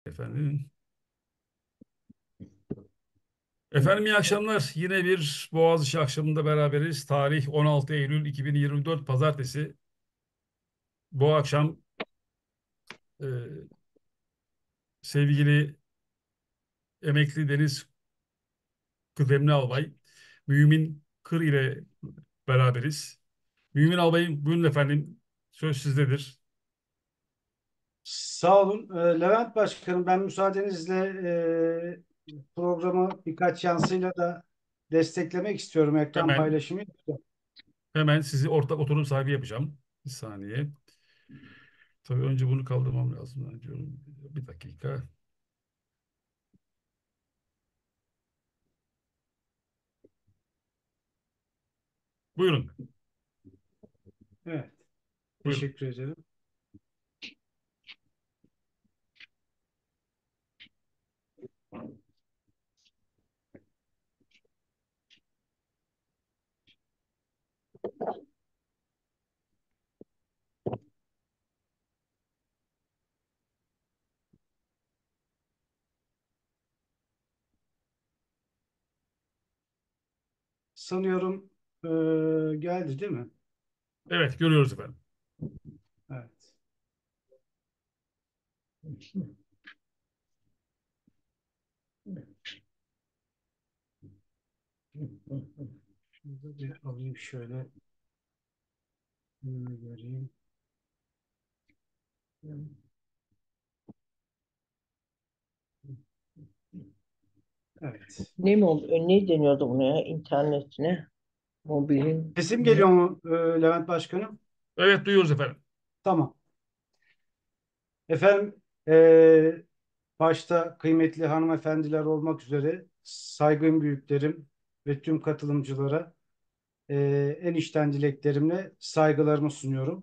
Efendim. Efendim iyi akşamlar. Yine bir Boğaziçi akşamında beraberiz. Tarih 16 Eylül 2024 Pazartesi. Bu akşam e, sevgili emekli Deniz Kıdemli Albay Mümin Kır ile beraberiz. Mümin Albay'ım buyurun efendim. Söz sizdedir. Sağ olun. Levent Başkanım, ben müsaadenizle programı birkaç yansıyla da desteklemek istiyorum. Ekran Hemen paylaşımı yapacağım. hemen sizi ortak oturum sahibi yapacağım. Bir saniye. Tabii önce bunu kaldırmam lazım. Diyorum. Bir dakika. Buyurun. Evet, Buyurun. teşekkür ederim. Sanıyorum geldi değil mi? Evet görüyoruz efendim. Evet. Şunu bir alayım şöyle. Göreyim. Evet. Ne deniyordu buna ya? İnternetine, mobilin Sesim ne? geliyor mu Levent Başkanım? Evet duyuyoruz efendim. Tamam. Efendim, e, başta kıymetli hanımefendiler olmak üzere saygın büyüklerim ve tüm katılımcılara en içten dileklerimle saygılarımı sunuyorum.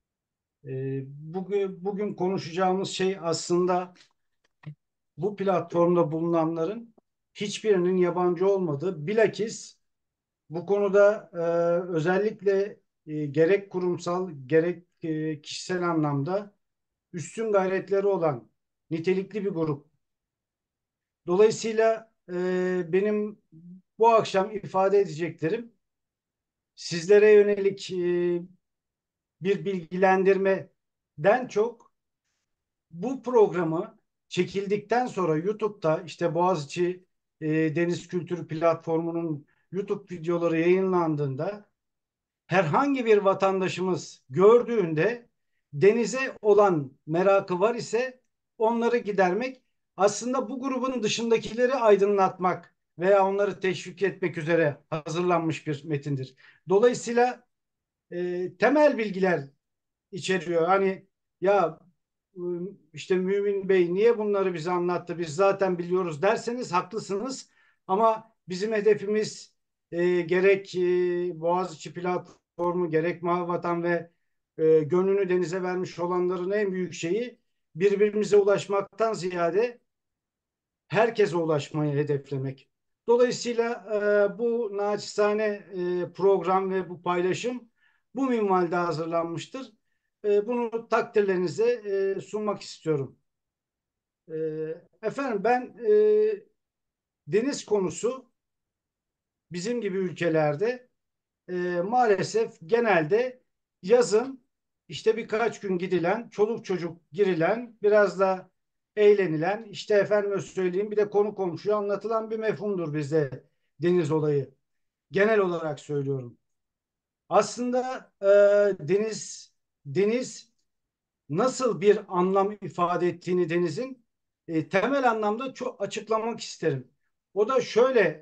Bugün konuşacağımız şey aslında bu platformda bulunanların hiçbirinin yabancı olmadığı, bilakis bu konuda özellikle gerek kurumsal gerek kişisel anlamda üstün gayretleri olan nitelikli bir grup. Dolayısıyla benim bu akşam ifade edeceklerim sizlere yönelik bir bilgilendirmeden çok bu programı çekildikten sonra YouTube'da işte Boğaziçi Deniz Kültürü Platformu'nun YouTube videoları yayınlandığında herhangi bir vatandaşımız gördüğünde denize olan merakı var ise onları gidermek, aslında bu grubun dışındakileri aydınlatmak veya onları teşvik etmek üzere hazırlanmış bir metindir. Dolayısıyla temel bilgiler içeriyor. Hani ya işte Mümin Bey niye bunları bize anlattı? Biz zaten biliyoruz derseniz haklısınız. Ama bizim hedefimiz gerek Boğaziçi platformu gerek Mavi Vatan ve gönlünü denize vermiş olanların en büyük şeyi birbirimize ulaşmaktan ziyade herkese ulaşmayı hedeflemek. Dolayısıyla bu naçizane program ve bu paylaşım bu minvalde hazırlanmıştır. Bunu takdirlerinize sunmak istiyorum. E, Efendim, ben deniz konusu bizim gibi ülkelerde maalesef genelde yazın işte birkaç gün gidilen, çoluk çocuk girilen, biraz da eğlenilen, işte efendime söyleyeyim bir de konu komşuya anlatılan bir mefhumdur bizde deniz olayı. Genel olarak söylüyorum. Aslında deniz nasıl bir anlam ifade ettiğini denizin temel anlamda çok açıklamak isterim. O da şöyle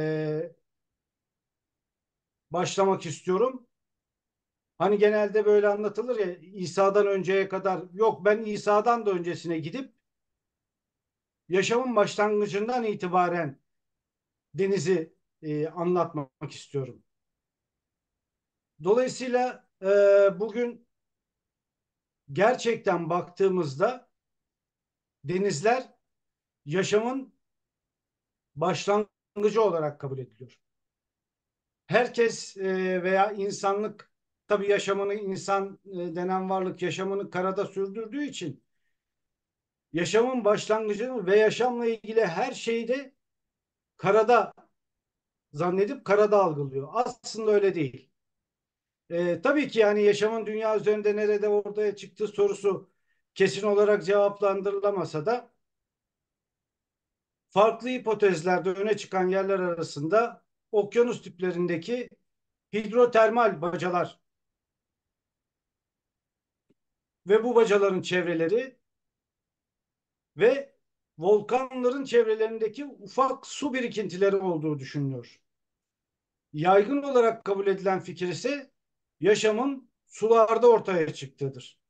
başlamak istiyorum. Hani genelde böyle anlatılır ya, İsa'dan önceye kadar, yok, ben İsa'dan da öncesine gidip yaşamın başlangıcından itibaren denizi anlatmak istiyorum. Dolayısıyla bugün gerçekten baktığımızda denizler yaşamın başlangıcı olarak kabul ediliyor. Herkes veya insanlık tabii yaşamını, insan denen varlık yaşamını karada sürdürdüğü için yaşamın başlangıcını ve yaşamla ilgili her şeyi de karada zannedip karada algılıyor. Aslında öyle değil. Tabii ki yani yaşamın dünya üzerinde nerede ortaya çıktığı sorusu kesin olarak cevaplandırılamasa da farklı hipotezlerde öne çıkan yerler arasında okyanus tiplerindeki hidrotermal bacalar ve bu bacaların çevreleri ve volkanların çevrelerindeki ufak su birikintileri olduğu düşünülüyor. Yaygın olarak kabul edilen fikir ise yaşamın sularda ortaya çıktığıdır.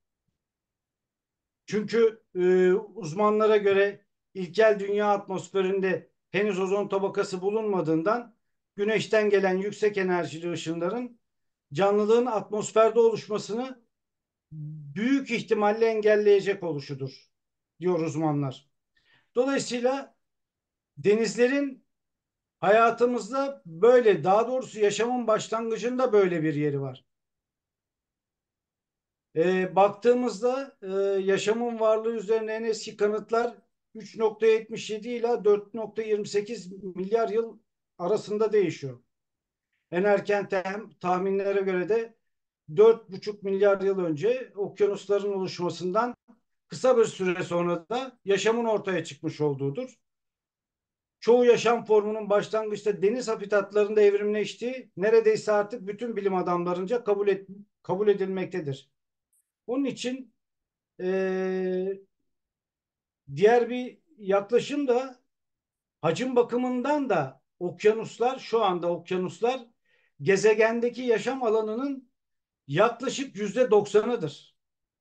Çünkü uzmanlara göre ilkel dünya atmosferinde henüz ozon tabakası bulunmadığından güneşten gelen yüksek enerjili ışınların canlılığın atmosferde oluşmasını büyük ihtimalle engelleyecek oluşudur diyor uzmanlar. Dolayısıyla denizlerin hayatımızda böyle, daha doğrusu yaşamın başlangıcında böyle bir yeri var. Baktığımızda yaşamın varlığı üzerine en eski kanıtlar 3,77 ila 4,28 milyar yıl arasında değişiyor. En erken tahminlere göre de 4,5 milyar yıl önce okyanusların oluşmasından kısa bir süre sonra da yaşamın ortaya çıkmış olduğudur. Çoğu yaşam formunun başlangıçta deniz habitatlarında evrimleştiği neredeyse artık bütün bilim adamlarınca kabul edilmektedir. Onun için diğer bir yaklaşım da hacim bakımından da okyanuslar, şu anda okyanuslar gezegendeki yaşam alanının yaklaşık %90'ıdır.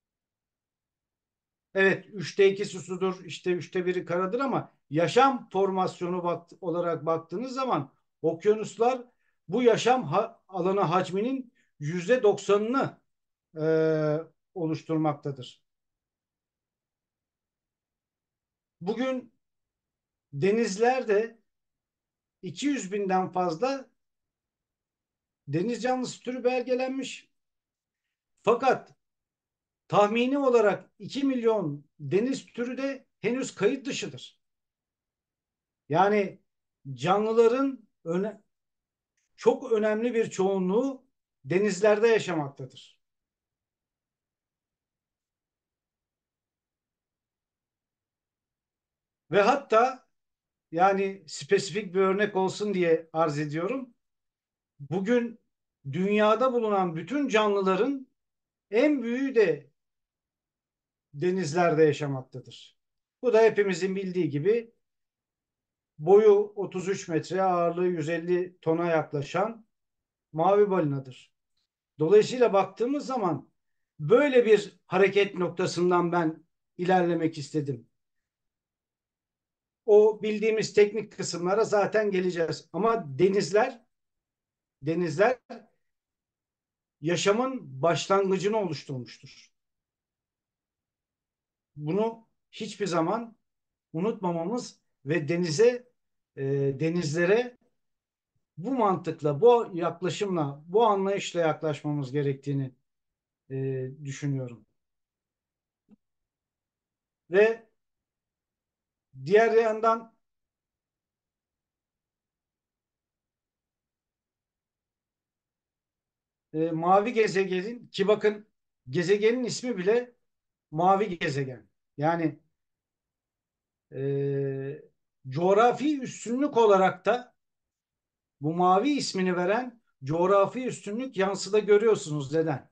Evet, 3'te 2'si sudur, işte 1/3'ü karadır ama yaşam formasyonu olarak baktığınız zaman okyanuslar bu yaşam alanı hacminin %90'ını e, oluşturmaktadır. Bugün denizlerde 200 binden fazla deniz canlısı türü belgelenmiş. Fakat tahmini olarak 2 milyon deniz türü de henüz kayıt dışıdır. Yani canlıların çok önemli bir çoğunluğu denizlerde yaşamaktadır. Ve hatta yani spesifik bir örnek olsun diye arz ediyorum. Bugün dünyada bulunan bütün canlıların en büyüğü de denizlerde yaşamaktadır. Bu da hepimizin bildiği gibi boyu 33 metre, ağırlığı 150 tona yaklaşan mavi balinadır. Dolayısıyla baktığımız zaman böyle bir hareket noktasından ben ilerlemek istedim. O bildiğimiz teknik kısımlara zaten geleceğiz. Ama denizler yaşamın başlangıcını oluşturmuştur. Bunu hiçbir zaman unutmamamız ve e, denizlere bu mantıkla, bu yaklaşımla, bu anlayışla yaklaşmamız gerektiğini düşünüyorum. Ve diğer yandan mavi gezegenin, ki bakın gezegenin ismi bile mavi gezegen. Yani coğrafi üstünlük olarak da bu mavi ismini veren coğrafi üstünlük yansıda görüyorsunuz. Neden?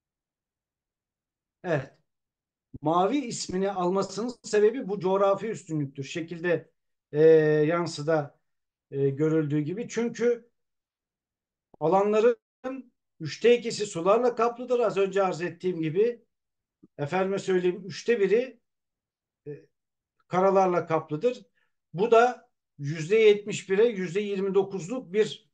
Evet. Mavi ismini almasının sebebi bu coğrafi üstünlüktür. Şekilde yansıda görüldüğü gibi. Çünkü alanların 3'te 2'si sularla kaplıdır. Az önce arz ettiğim gibi. Efendime söyleyeyim 3'te 1'i e, karalarla kaplıdır. Bu da %71'e %29'luk bir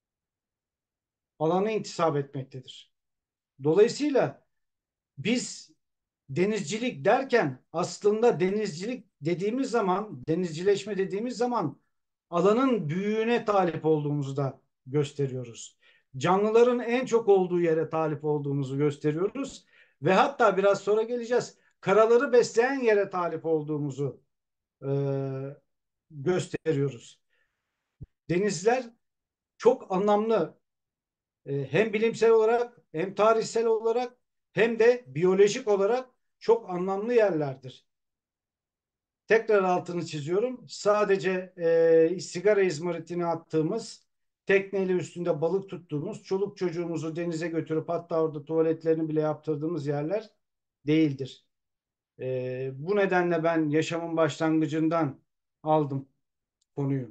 alana intisap etmektedir. Dolayısıyla biz denizcilik derken aslında denizcilik dediğimiz zaman, denizcileşme dediğimiz zaman alanın büyüğüne talip olduğumuzu da gösteriyoruz. Canlıların en çok olduğu yere talip olduğumuzu gösteriyoruz ve hatta biraz sonra geleceğiz. karaları besleyen yere talip olduğumuzu e, gösteriyoruz. Denizler çok anlamlı, hem bilimsel olarak hem tarihsel olarak hem de biyolojik olarak çok anlamlı yerlerdir. Tekrar altını çiziyorum. Sadece sigara izmaritini attığımız, tekneyle üstünde balık tuttuğumuz, çoluk çocuğumuzu denize götürüp hatta orada tuvaletlerini bile yaptırdığımız yerler değildir. Bu nedenle ben yaşamın başlangıcından aldım konuyu.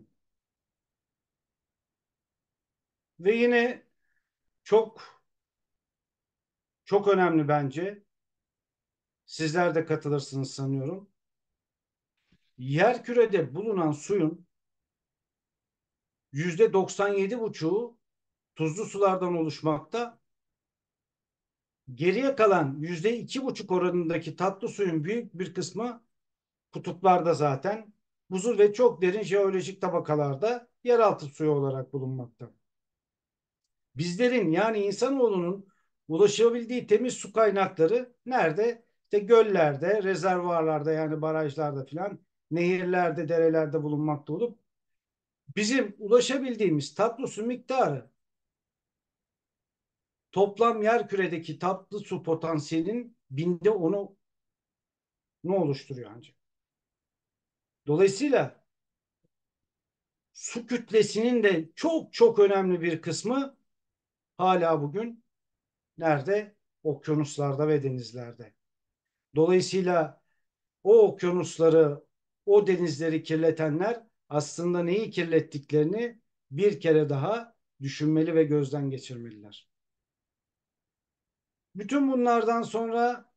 Ve yine çok çok önemli bence. Sizler de katılırsınız sanıyorum. Yerkürede bulunan suyun %97,5'u tuzlu sulardan oluşmakta. Geriye kalan %2,5 oranındaki tatlı suyun büyük bir kısmı kutuplarda zaten buzul ve çok derin jeolojik tabakalarda yeraltı suyu olarak bulunmakta. Bizlerin yani insanoğlunun ulaşabildiği temiz su kaynakları nerede? İşte göllerde, rezervuarlarda yani barajlarda filan, nehirlerde, derelerde bulunmakta olup bizim ulaşabildiğimiz tatlı su miktarı toplam yerküredeki tatlı su potansiyelinin %10'u ne oluşturuyor ancak. Dolayısıyla su kütlesinin de çok çok önemli bir kısmı hala bugün nerede? Okyanuslarda ve denizlerde. Dolayısıyla o okyanusları, o denizleri kirletenler aslında neyi kirlettiklerini bir kere daha düşünmeli ve gözden geçirmeliler. Bütün bunlardan sonra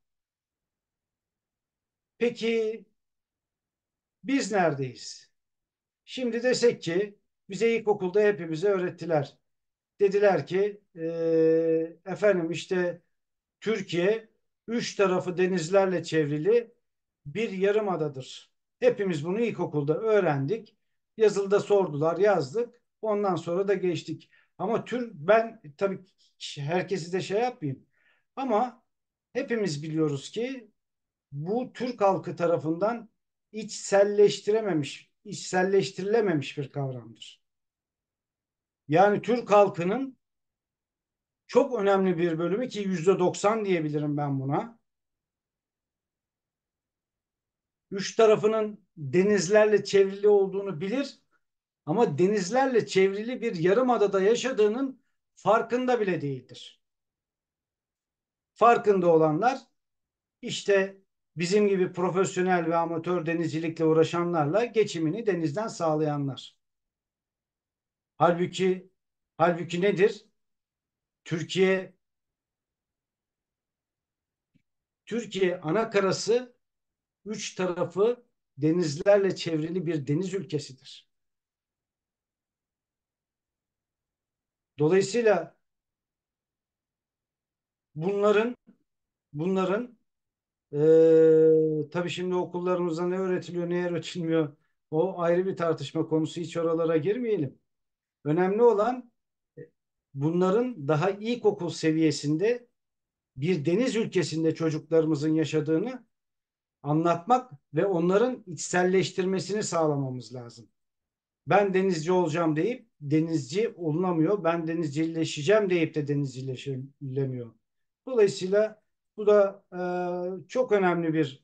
peki biz neredeyiz? Şimdi desek ki bize ilkokulda hepimize öğrettiler. Dediler ki efendim işte Türkiye üç tarafı denizlerle çevrili bir yarımadadır. Hepimiz bunu ilkokulda öğrendik. Yazılıda sordular, yazdık. Ondan sonra da geçtik. Ama ben tabii herkesi de şey yapmayayım. Ama hepimiz biliyoruz ki bu Türk halkı tarafından içselleştirilememiş bir kavramdır. Yani Türk halkının çok önemli bir bölümü ki %90 diyebilirim ben buna. Üç tarafının denizlerle çevrili olduğunu bilir ama denizlerle çevrili bir yarımadada yaşadığının farkında bile değildir. Farkında olanlar işte bizim gibi profesyonel ve amatör denizcilikle uğraşanlarla geçimini denizden sağlayanlar. Halbuki halbuki nedir? Türkiye Türkiye ana karası üç tarafı denizlerle çevrili bir deniz ülkesidir. Dolayısıyla bunların tabii şimdi okullarımızda ne öğretiliyor, ne öğretilmiyor o ayrı bir tartışma konusu. Hiç oralara girmeyelim. Önemli olan bunların daha ilkokul seviyesinde bir deniz ülkesinde çocuklarımızın yaşadığını anlatmak ve onların içselleştirmesini sağlamamız lazım. Ben denizci olacağım deyip denizci olunamıyor. Ben denizcileşeceğim deyip de denizcileşilemiyor. Dolayısıyla bu da çok önemli bir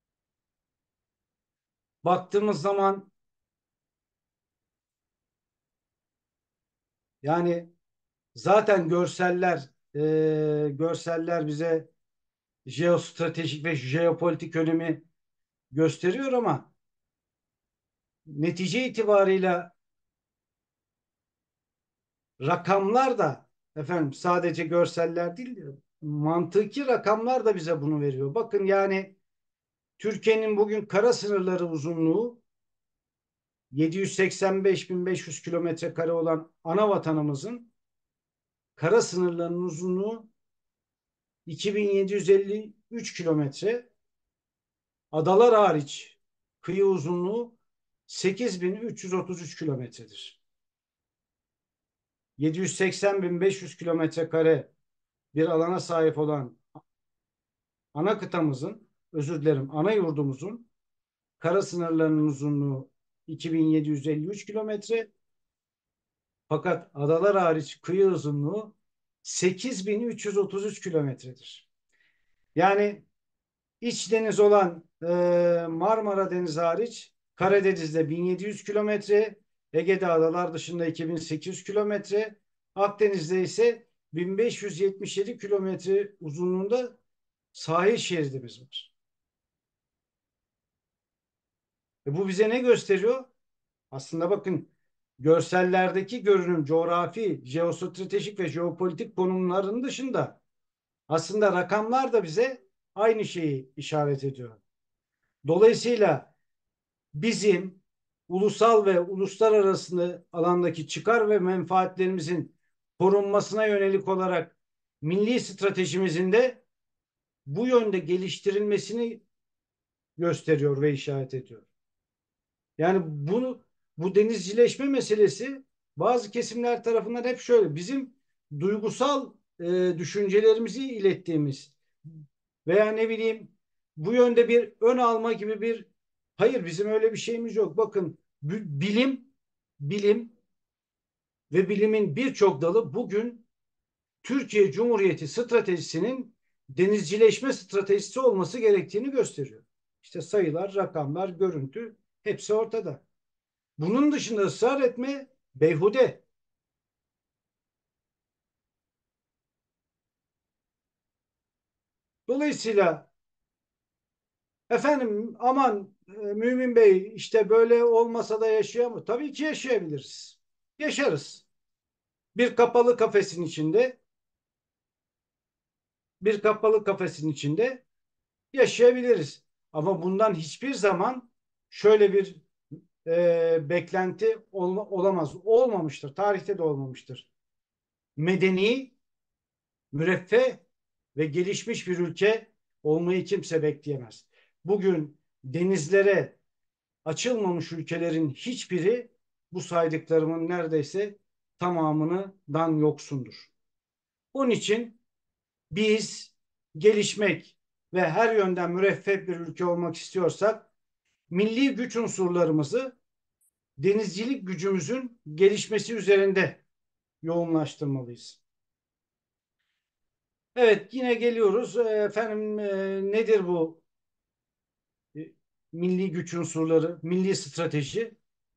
baktığımız zaman yani zaten görseller bize jeostratejik ve jeopolitik önemi gösteriyor ama netice itibarıyla rakamlar da efendim sadece görseller değil mantıki rakamlar da bize bunu veriyor. Bakın yani Türkiye'nin bugün kara sınırları uzunluğu 785.500 kilometre kare olan ana vatanımızın kara sınırlarının uzunluğu 2753 kilometre. Adalar hariç kıyı uzunluğu 8.333 kilometredir. 780.500 kilometre kare bir alana sahip olan ana kıtamızın özür dilerim, ana yurdumuzun kara sınırlarının uzunluğu 2753 kilometre. Fakat adalar hariç kıyı uzunluğu 8333 kilometredir. Yani iç deniz olan Marmara Denizi hariç Karadeniz'de 1700 kilometre, Ege'de adalar dışında 2800 kilometre, Akdeniz'de ise 1577 kilometre uzunluğunda sahil şeridimiz var. Bu bize ne gösteriyor? Aslında bakın, görsellerdeki görünüm, coğrafi, jeostratejik ve jeopolitik konumların dışında aslında rakamlar da bize aynı şeyi işaret ediyor. Dolayısıyla bizim ulusal ve uluslararası alandaki çıkar ve menfaatlerimizin korunmasına yönelik olarak milli stratejimizin de bu yönde geliştirilmesini gösteriyor ve işaret ediyor. Yani bu denizcileşme meselesi bazı kesimler tarafından hep şöyle bizim duygusal düşüncelerimizi ilettiğimiz veya ne bileyim bu yönde bir ön alma gibi bir, hayır, bizim öyle bir şeyimiz yok. Bakın, bilim ve bilimin birçok dalı bugün Türkiye Cumhuriyeti stratejisinin denizcileşme stratejisi olması gerektiğini gösteriyor. İşte sayılar, rakamlar, görüntü hepsi ortada. Bunun dışında ısrar etme beyhude. Dolayısıyla efendim aman Mümin Bey işte böyle olmasa da yaşayamıyor. Tabii ki yaşayabiliriz. Yaşarız. Bir kapalı kafesin içinde, bir kapalı kafesin içinde yaşayabiliriz. Ama bundan hiçbir zaman şöyle bir beklenti olamaz. Olmamıştır. Tarihte de olmamıştır. Medeni, müreffeh ve gelişmiş bir ülke olmayı kimse bekleyemez. Bugün denizlere açılmamış ülkelerin hiçbiri bu saydıklarımın neredeyse tamamından yoksundur. Onun için biz gelişmek ve her yönden müreffeh bir ülke olmak istiyorsak milli güç unsurlarımızı denizcilik gücümüzün gelişmesi üzerinde yoğunlaştırmalıyız. Evet, yine geliyoruz. Efendim nedir bu milli güç unsurları, milli strateji?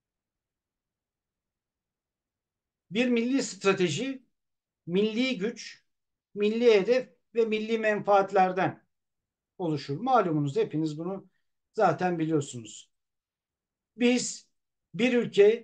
Bir milli strateji, milli güç, milli hedef ve milli menfaatlerden oluşur. Malumunuz, hepiniz bunu zaten biliyorsunuz. Biz bir ülke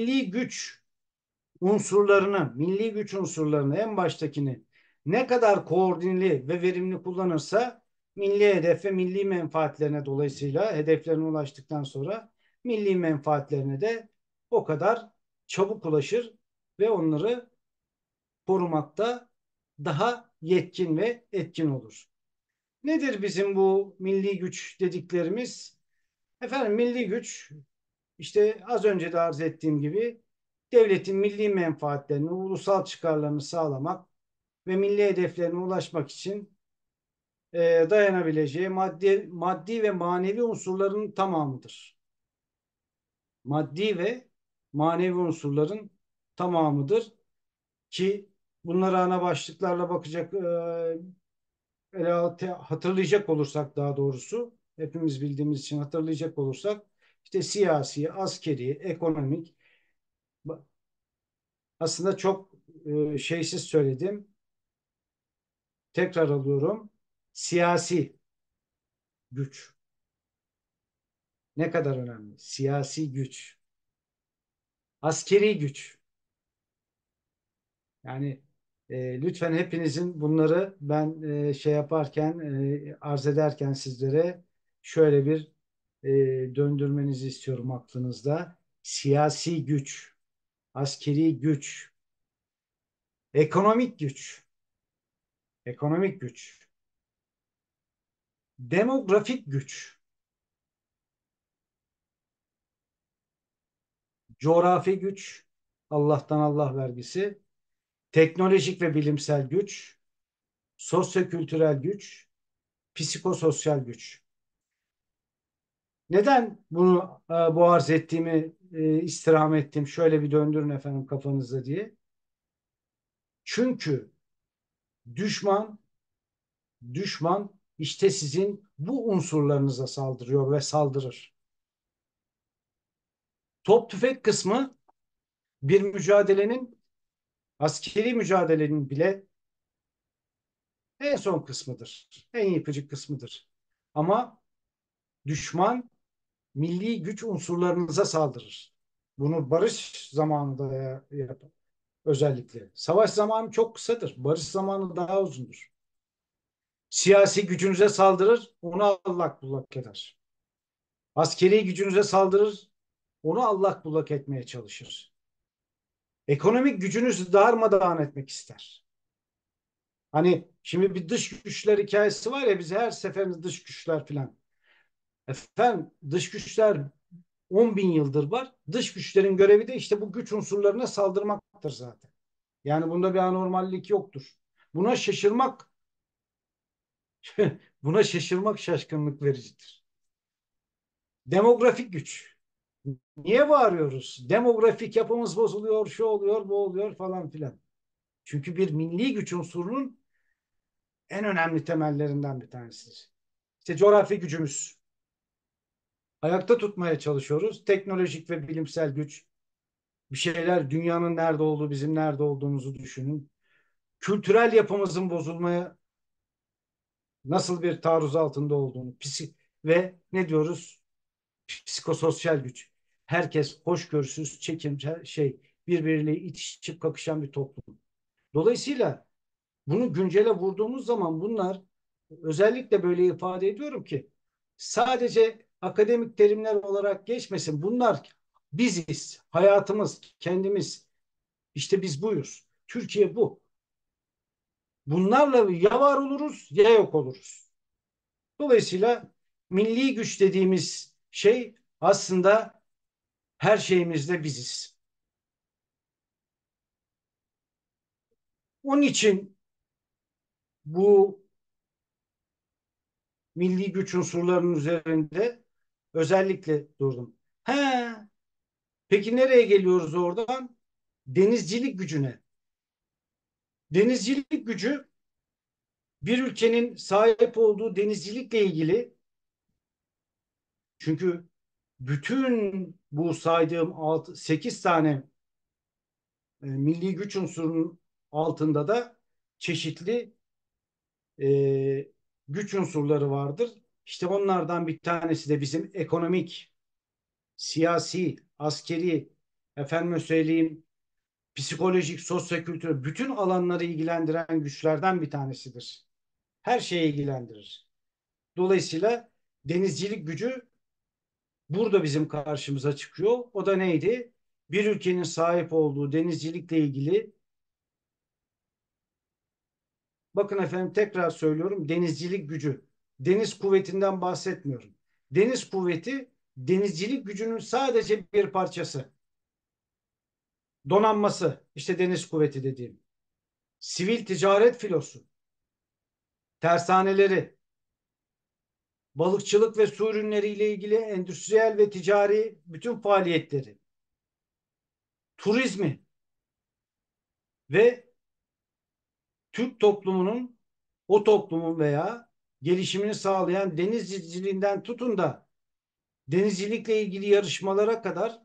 milli güç unsurlarını en baştakini ne kadar koordineli ve verimli kullanırsa milli hedef ve milli menfaatlerine, dolayısıyla hedeflerine ulaştıktan sonra milli menfaatlerine de o kadar çabuk ulaşır ve onları korumakta daha yetkin ve etkin olur. Nedir bizim bu milli güç dediklerimiz? Efendim, milli güç işte az önce de arz ettiğim gibi devletin milli menfaatlerini, ulusal çıkarlarını sağlamak ve milli hedeflerine ulaşmak için dayanabileceği maddi ve manevi unsurların tamamıdır. Maddi ve manevi unsurların tamamıdır ki bunlara ana başlıklarla bakacak, hatırlayacak olursak, daha doğrusu hepimiz bildiğimiz için hatırlayacak olursak, işte siyasi, askeri, ekonomik, aslında çok şeysiz söyledim. Tekrar alıyorum. Siyasi güç. Ne kadar önemli? Siyasi güç. Askeri güç. Yani lütfen hepinizin bunları ben şey yaparken, arz ederken sizlere şöyle bir döndürmenizi istiyorum aklınızda. Siyasi güç, askeri güç, ekonomik güç, ekonomik güç, demografik güç, coğrafi güç, Allah'tan Allah vergisi, teknolojik ve bilimsel güç, sosyokültürel güç, psikososyal güç. Neden bunu bu arz ettiğimi istirham ettim. Şöyle bir döndürün efendim kafanızda diye. Çünkü düşman düşman işte sizin bu unsurlarınıza saldırıyor ve saldırır. Top tüfek kısmı bir mücadelenin, askeri mücadelenin bile en son kısmıdır. En yıkıcı kısmıdır. Ama düşman milli güç unsurlarınıza saldırır. Bunu barış zamanında yapar. Özellikle. Savaş zamanı çok kısadır. Barış zamanı daha uzundur. Siyasi gücünüze saldırır, onu allak bullak eder. Askeri gücünüze saldırır, onu allak bullak etmeye çalışır. Ekonomik gücünüzü darmadağın etmek ister. Hani şimdi bir dış güçler hikayesi var ya, biz her seferinde dış güçler filan. Efendim dış güçler 10 bin yıldır var. Dış güçlerin görevi de işte bu güç unsurlarına saldırmaktır zaten. Yani bunda bir anormallik yoktur. Buna şaşırmak buna şaşırmak şaşkınlık vericidir. Demografik güç. Niye bağırıyoruz? Demografik yapımız bozuluyor, şu oluyor, bu oluyor falan filan. Çünkü bir milli güç unsurunun en önemli temellerinden bir tanesidir. İşte coğrafi gücümüz. Ayakta tutmaya çalışıyoruz. Teknolojik ve bilimsel güç. Bir şeyler, dünyanın nerede olduğu, bizim nerede olduğumuzu düşünün. Kültürel yapımızın bozulmaya nasıl bir taarruz altında olduğunu, ve ne diyoruz? Psikososyal güç. Herkes hoşgörüsüz, çekimsel birbiriyle itişip kakışan bir toplum. Dolayısıyla bunu güncele vurduğumuz zaman bunlar, özellikle böyle ifade ediyorum ki sadece akademik terimler olarak geçmesin. Bunlar biziz, hayatımız, kendimiz. İşte biz buyuz. Türkiye bu. Bunlarla ya var oluruz ya yok oluruz. Dolayısıyla milli güç dediğimiz şey aslında her şeyimizde biziz. Onun için bu milli güç unsurlarının üzerinde özellikle durdum. He, peki nereye geliyoruz oradan? Denizcilik gücüne. Denizcilik gücü bir ülkenin sahip olduğu denizcilikle ilgili, çünkü bütün bu saydığım 8 tane milli güç unsurunun altında da çeşitli e, güç unsurları vardır. İşte onlardan bir tanesi de bizim ekonomik, siyasi, askeri, efendime söyleyeyim, psikolojik, sosyokültürel bütün alanları ilgilendiren güçlerden bir tanesidir. Her şeyi ilgilendirir. Dolayısıyla denizcilik gücü burada bizim karşımıza çıkıyor. O da neydi? Bir ülkenin sahip olduğu denizcilikle ilgili, bakın efendim tekrar söylüyorum, denizcilik gücü. Deniz kuvvetinden bahsetmiyorum. Deniz kuvveti denizcilik gücünün sadece bir parçası. Donanması, işte deniz kuvveti dediğim. Sivil ticaret filosu, tersaneleri, balıkçılık ve su ürünleriyle ilgili endüstriyel ve ticari bütün faaliyetleri, turizmi ve Türk toplumunun, o toplumun veya gelişimini sağlayan denizciliğinden tutun da denizcilikle ilgili yarışmalara kadar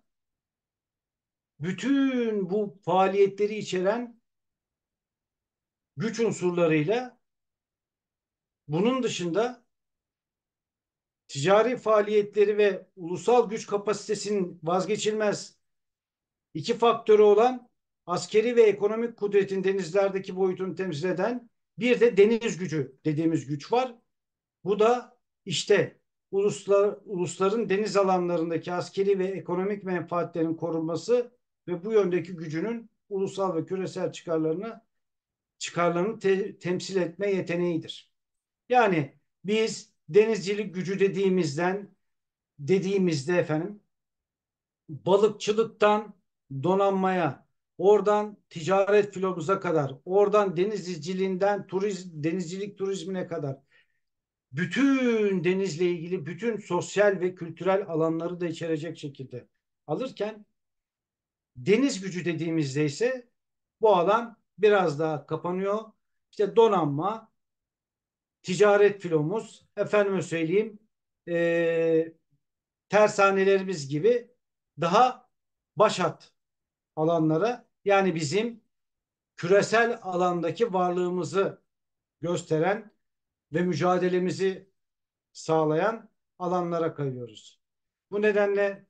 bütün bu faaliyetleri içeren güç unsurlarıyla, bunun dışında ticari faaliyetleri ve ulusal güç kapasitesinin vazgeçilmez iki faktörü olan askeri ve ekonomik kudretin denizlerdeki boyutunu temsil eden bir de deniz gücü dediğimiz güç var. Bu da işte ulusların deniz alanlarındaki askeri ve ekonomik menfaatlerin korunması ve bu yöndeki gücünün ulusal ve küresel çıkarlarını temsil etme yeteneğidir. Yani biz denizcilik gücü dediğimizde efendim, balıkçılıktan donanmaya, oradan ticaret filomuza kadar, oradan denizciliğinden denizcilik turizmine kadar bütün denizle ilgili bütün sosyal ve kültürel alanları da içerecek şekilde alırken, deniz gücü dediğimizde ise bu alan biraz daha kapanıyor. İşte donanma, ticaret filomuz, efendime söyleyeyim, e, tersanelerimiz gibi daha başat alanlara, yani bizim küresel alandaki varlığımızı gösteren ve mücadelemizi sağlayan alanlara kayıyoruz. Bu nedenle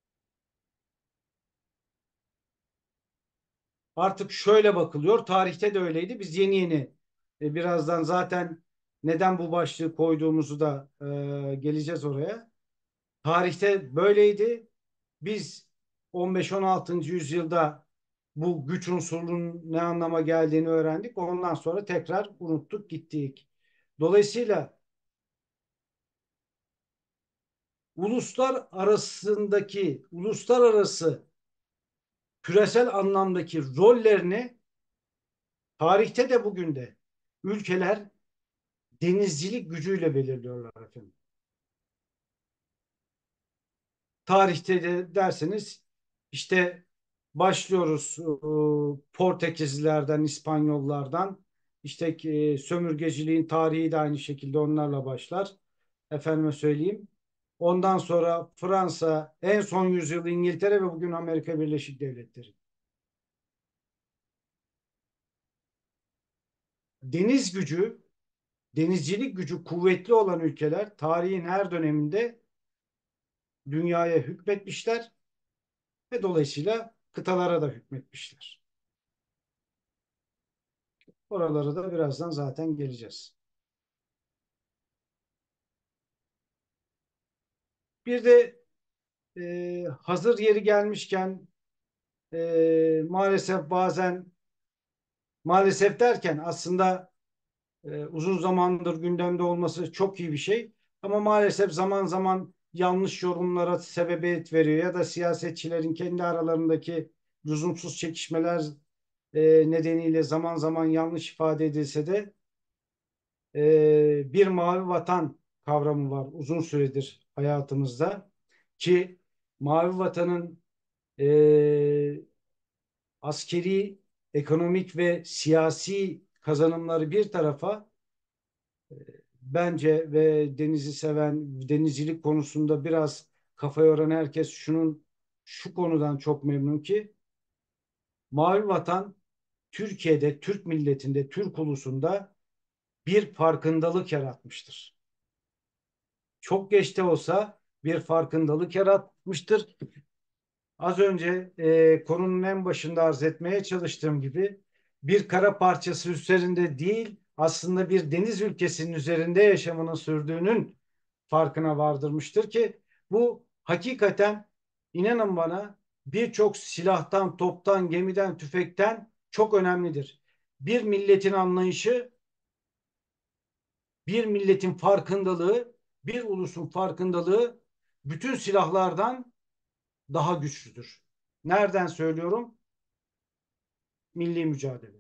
artık şöyle bakılıyor. Tarihte de öyleydi. Biz yeni yeni birazdan zaten neden bu başlığı koyduğumuzu da geleceğiz oraya. Tarihte böyleydi. Biz 15-16. yüzyılda bu güç unsurunun ne anlama geldiğini öğrendik. Ondan sonra tekrar unuttuk gittik. Dolayısıyla uluslararası küresel anlamdaki rollerini tarihte de bugün de ülkeler denizcilik gücüyle belirliyorlar efendim. Tarihte de derseniz işte başlıyoruz Portekizlilerden, İspanyollardan, işte sömürgeciliğin tarihi de aynı şekilde onlarla başlar. Efendime söyleyeyim. Ondan sonra Fransa, en son yüzyıl İngiltere ve bugün Amerika Birleşik Devletleri. Deniz gücü, denizcilik gücü kuvvetli olan ülkeler tarihin her döneminde dünyaya hükmetmişler ve dolayısıyla kıtalara da hükmetmişler. Oralara da birazdan zaten geleceğiz. Bir de hazır yeri gelmişken maalesef bazen, maalesef derken aslında uzun zamandır gündemde olması çok iyi bir şey. Ama maalesef zaman zaman yanlış yorumlara sebebiyet veriyor ya da siyasetçilerin kendi aralarındaki lüzumsuz çekişmeler nedeniyle zaman zaman yanlış ifade edilse de bir mavi vatan kavramı var uzun süredir hayatımızda, ki mavi vatanın e, askeri, ekonomik ve siyasi kazanımları bir tarafa, bence ve denizi seven, denizcilik konusunda biraz kafa yoran herkes şu konudan çok memnun ki mavi vatan Türkiye'de, Türk milletinde, Türk ulusunda bir farkındalık yaratmıştır. Çok geç de olsa bir farkındalık yaratmıştır. Az önce konunun en başında arz etmeye çalıştığım gibi bir kara parçası üzerinde değil, aslında bir deniz ülkesinin üzerinde yaşamının sürdüğünün farkına vardırmıştır ki bu hakikaten, inanın bana, birçok silahtan, toptan, gemiden, tüfekten çok önemlidir. Bir milletin anlayışı, bir milletin farkındalığı, bir ulusun farkındalığı bütün silahlardan daha güçlüdür. Nereden söylüyorum? Milli mücadele.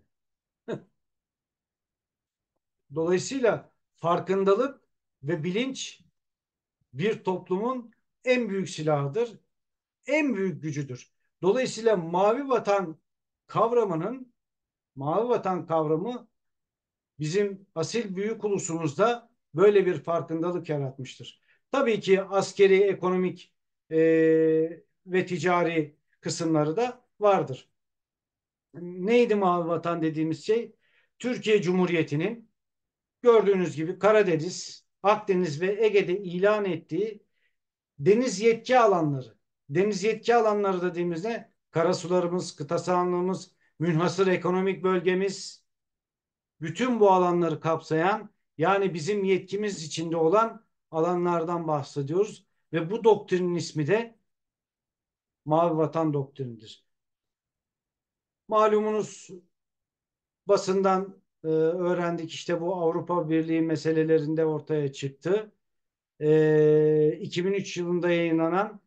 Dolayısıyla farkındalık ve bilinç bir toplumun en büyük silahıdır, en büyük gücüdür. Dolayısıyla kavramının, mavi vatan kavramı bizim asil büyük ulusumuzda böyle bir farkındalık yaratmıştır. Tabii ki askeri, ekonomik e, ve ticari kısımları da vardır. Neydi mavi vatan dediğimiz şey? Türkiye Cumhuriyeti'nin gördüğünüz gibi Karadeniz, Akdeniz ve Ege'de ilan ettiği deniz yetki alanları. Deniz yetki alanları dediğimizde karasularımız, kıta sahanlığımız, münhasır ekonomik bölgemiz, bütün bu alanları kapsayan, yani bizim yetkimiz içinde olan alanlardan bahsediyoruz ve bu doktrinin ismi de Mavi Vatan Doktrinidir. Malumunuz, basından öğrendik, işte bu Avrupa Birliği meselelerinde ortaya çıktı. 2003 yılında yayınlanan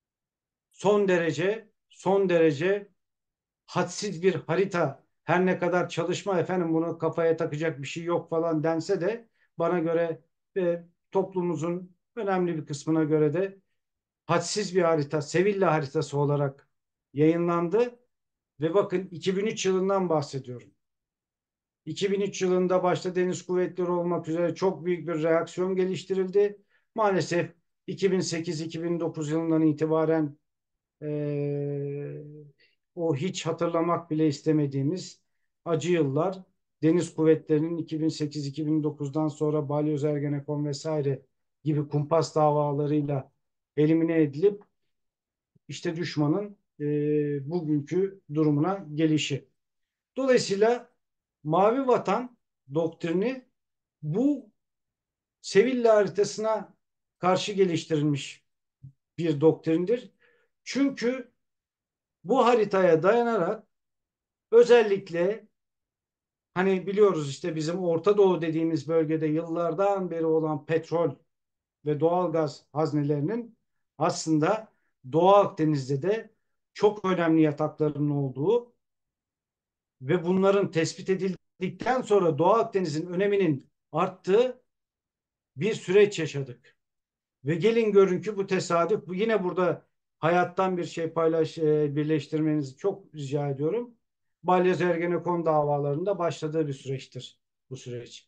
son derece hadsiz bir harita, her ne kadar çalışma efendim bunu kafaya takacak bir şey yok falan dense de bana göre ve toplumumuzun önemli bir kısmına göre de hadsiz bir harita, Sevilla haritası olarak yayınlandı. Ve bakın 2003 yılından bahsediyorum. 2003 yılında başta deniz kuvvetleri olmak üzere çok büyük bir reaksiyon geliştirildi. Maalesef 2008-2009 yılından itibaren eee, o hiç hatırlamak bile istemediğimiz acı yıllar, deniz kuvvetlerinin 2008-2009'dan sonra Balyoz, Ergenekon vesaire gibi kumpas davalarıyla elimine edilip işte düşmanın bugünkü durumuna gelişi. Dolayısıyla Mavi Vatan doktrini bu Sevilla haritasına karşı geliştirilmiş bir doktrindir. Çünkü bu haritaya dayanarak özellikle hani biliyoruz işte bizim Orta Doğu dediğimiz bölgede yıllardan beri olan petrol ve doğalgaz haznelerinin aslında Doğu Akdeniz'de de çok önemli yataklarının olduğu ve bunların tespit edildikten sonra Doğu Akdeniz'in öneminin arttığı bir süreç yaşadık. Ve gelin görün ki bu tesadüf, yine burada hayattan bir şey birleştirmenizi çok rica ediyorum. Balyoz Ergenekon davalarında başladığı bir süreçtir bu süreç.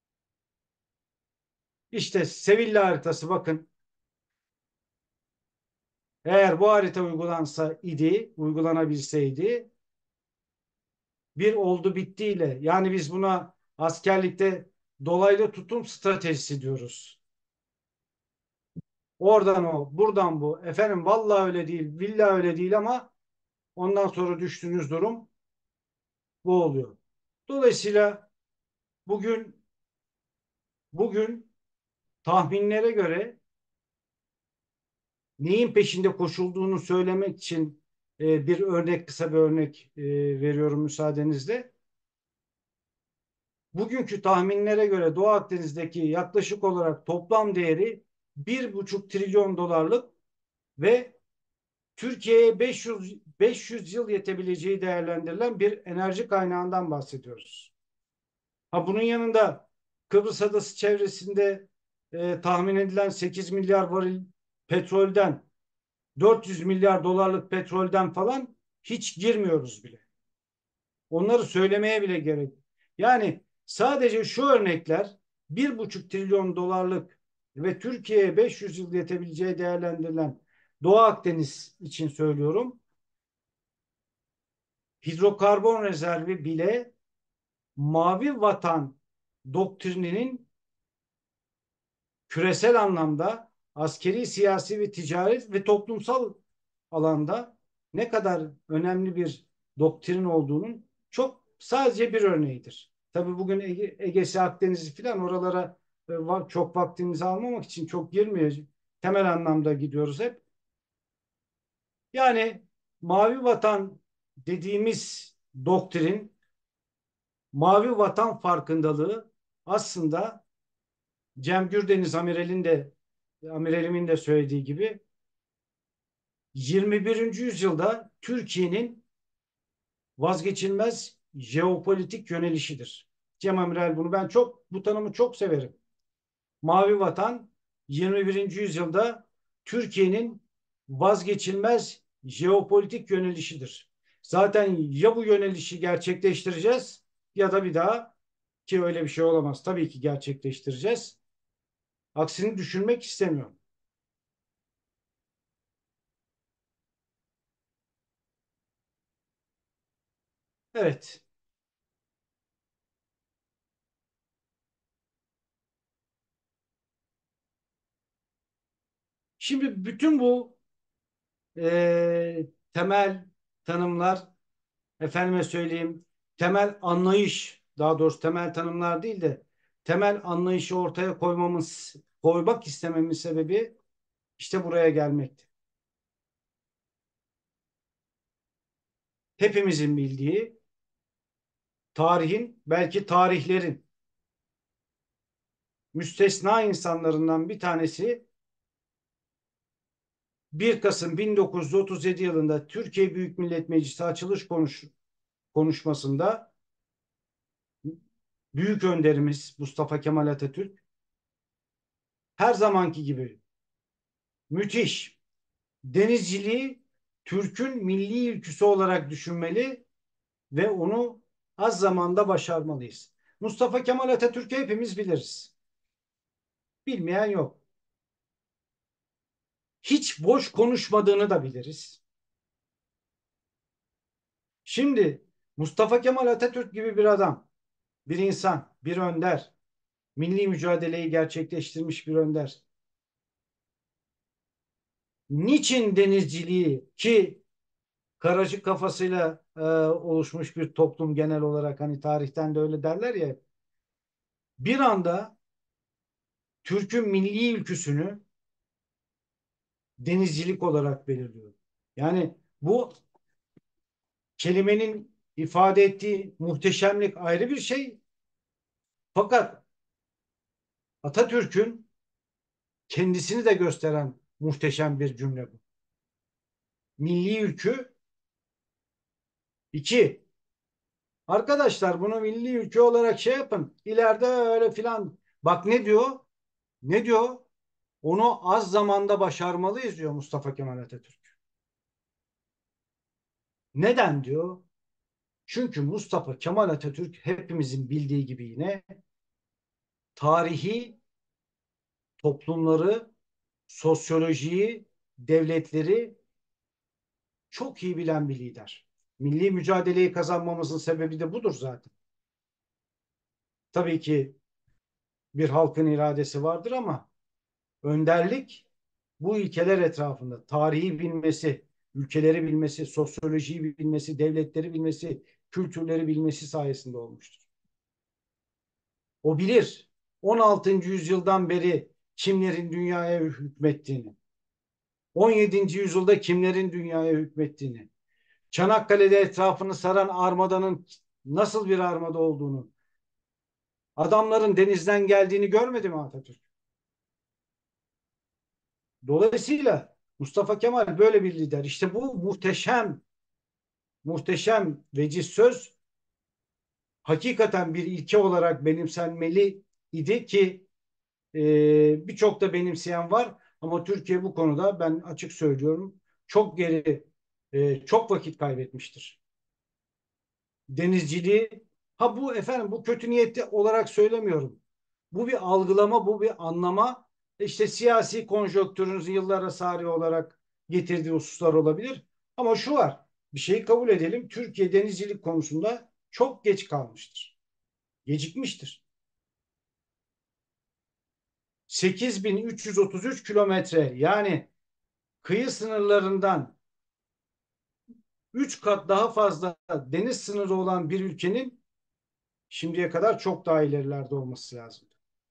İşte Sevilla haritası bakın. Eğer bu harita uygulanabilseydi bir oldu bittiyle, yani biz buna askerlikte dolaylı tutum stratejisi diyoruz. Oradan o, buradan bu. Efendim vallahi öyle değil, billahi öyle değil ama ondan sonra düştüğünüz durum bu oluyor. Dolayısıyla bugün bugün tahminlere göre neyin peşinde koşulduğunu söylemek için bir örnek, kısa bir örnek veriyorum müsaadenizle. Bugünkü tahminlere göre Doğu Akdeniz'deki yaklaşık olarak toplam değeri 1,5 trilyon dolarlık ve Türkiye'ye 500 yıl yetebileceği değerlendirilen bir enerji kaynağından bahsediyoruz. Ha, bunun yanında Kıbrıs Adası çevresinde tahmin edilen 8 milyar varil petrolden, 400 milyar dolarlık petrolden falan hiç girmiyoruz bile. Onları söylemeye bile gerek. Yani sadece şu örnekler 1,5 trilyon dolarlık ve Türkiye'ye 500 yıl yetebileceği değerlendirilen Doğu Akdeniz için söylüyorum. Hidrokarbon rezervi bile Mavi Vatan doktrininin küresel anlamda askeri, siyasi ve ticaret ve toplumsal alanda ne kadar önemli bir doktrin olduğunun çok sadece bir örneğidir. Tabii bugün Ege'si, Akdeniz'i falan oralara çok vaktimizi almamak için çok girmeyeceğim. Temel anlamda gidiyoruz hep. Yani Mavi Vatan dediğimiz doktrin, Mavi Vatan farkındalığı aslında Cem Gürdeniz amiralimin de söylediği gibi 21. yüzyılda Türkiye'nin vazgeçilmez jeopolitik yönelişidir. Cem Amiral bunu bu tanımı çok severim. Mavi Vatan 21. yüzyılda Türkiye'nin vazgeçilmez jeopolitik yönelişidir. Zaten ya bu yönelişi gerçekleştireceğiz ya da bir daha, ki öyle bir şey olamaz, tabii ki gerçekleştireceğiz. Aksini düşünmek istemiyorum. Evet. Şimdi bütün bu temel tanımlar, efendime söyleyeyim, temel anlayış, daha doğrusu temel tanımlar değil de temel anlayışı ortaya koymak istememin sebebi işte buraya gelmekti. Hepimizin bildiği tarihin, belki tarihlerin müstesna insanlarından bir tanesi 1 Kasım 1937 yılında Türkiye Büyük Millet Meclisi konuşmasında büyük önderimiz Mustafa Kemal Atatürk her zamanki gibi müthiş. Denizciliği Türk'ün milli ülküsü olarak düşünmeli ve onu az zamanda başarmalıyız. Mustafa Kemal Atatürk'ü hepimiz biliriz. Bilmeyen yok. Hiç boş konuşmadığını da biliriz. Şimdi Mustafa Kemal Atatürk gibi bir adam, bir insan, bir önder, milli mücadeleyi gerçekleştirmiş bir önder. Niçin denizciliği ki karacı kafasıyla oluşmuş bir toplum genel olarak hani tarihten de öyle derler ya bir anda Türk'ün milli ülküsünü denizcilik olarak belirliyor. Yani bu kelimenin ifade ettiği muhteşemlik ayrı bir şey. Fakat Atatürk'ün kendisini de gösteren muhteşem bir cümle bu. Milli ülkü iki. Arkadaşlar bunu milli ülke olarak şey yapın. İleride öyle filan. Bak ne diyor? Ne diyor? Onu az zamanda başarmalıyız diyor Mustafa Kemal Atatürk. Neden diyor? Çünkü Mustafa Kemal Atatürk hepimizin bildiği gibi yine tarihi toplumları, sosyolojiyi, devletleri çok iyi bilen bir lider. Milli mücadeleyi kazanmamızın sebebi de budur zaten. Tabii ki bir halkın iradesi vardır ama önderlik bu ilkeler etrafında tarihi bilmesi, ülkeleri bilmesi, sosyolojiyi bilmesi, devletleri bilmesi, kültürleri bilmesi sayesinde olmuştur. O bilir 16. yüzyıldan beri kimlerin dünyaya hükmettiğini, 17. yüzyılda kimlerin dünyaya hükmettiğini, Çanakkale'de etrafını saran armadanın nasıl bir armada olduğunu, adamların denizden geldiğini görmedi mi Atatürk? Dolayısıyla Mustafa Kemal böyle bir lider. İşte bu muhteşem veciz söz hakikaten bir ilke olarak benimsenmeli idi ki birçok da benimseyen var. Ama Türkiye bu konuda ben açık söylüyorum çok geri, çok vakit kaybetmiştir. Denizciliği, ha bu efendim bu kötü niyetli olarak söylemiyorum. Bu bir algılama, bu bir anlama. İşte siyasi konjonktürünüzü yıllara sari olarak getirdiği hususlar olabilir. Ama şu var, bir şeyi kabul edelim. Türkiye denizcilik konusunda çok geç kalmıştır. Gecikmiştir. 8.333 kilometre yani kıyı sınırlarından 3 kat daha fazla deniz sınırı olan bir ülkenin şimdiye kadar çok daha ilerilerde olması lazım.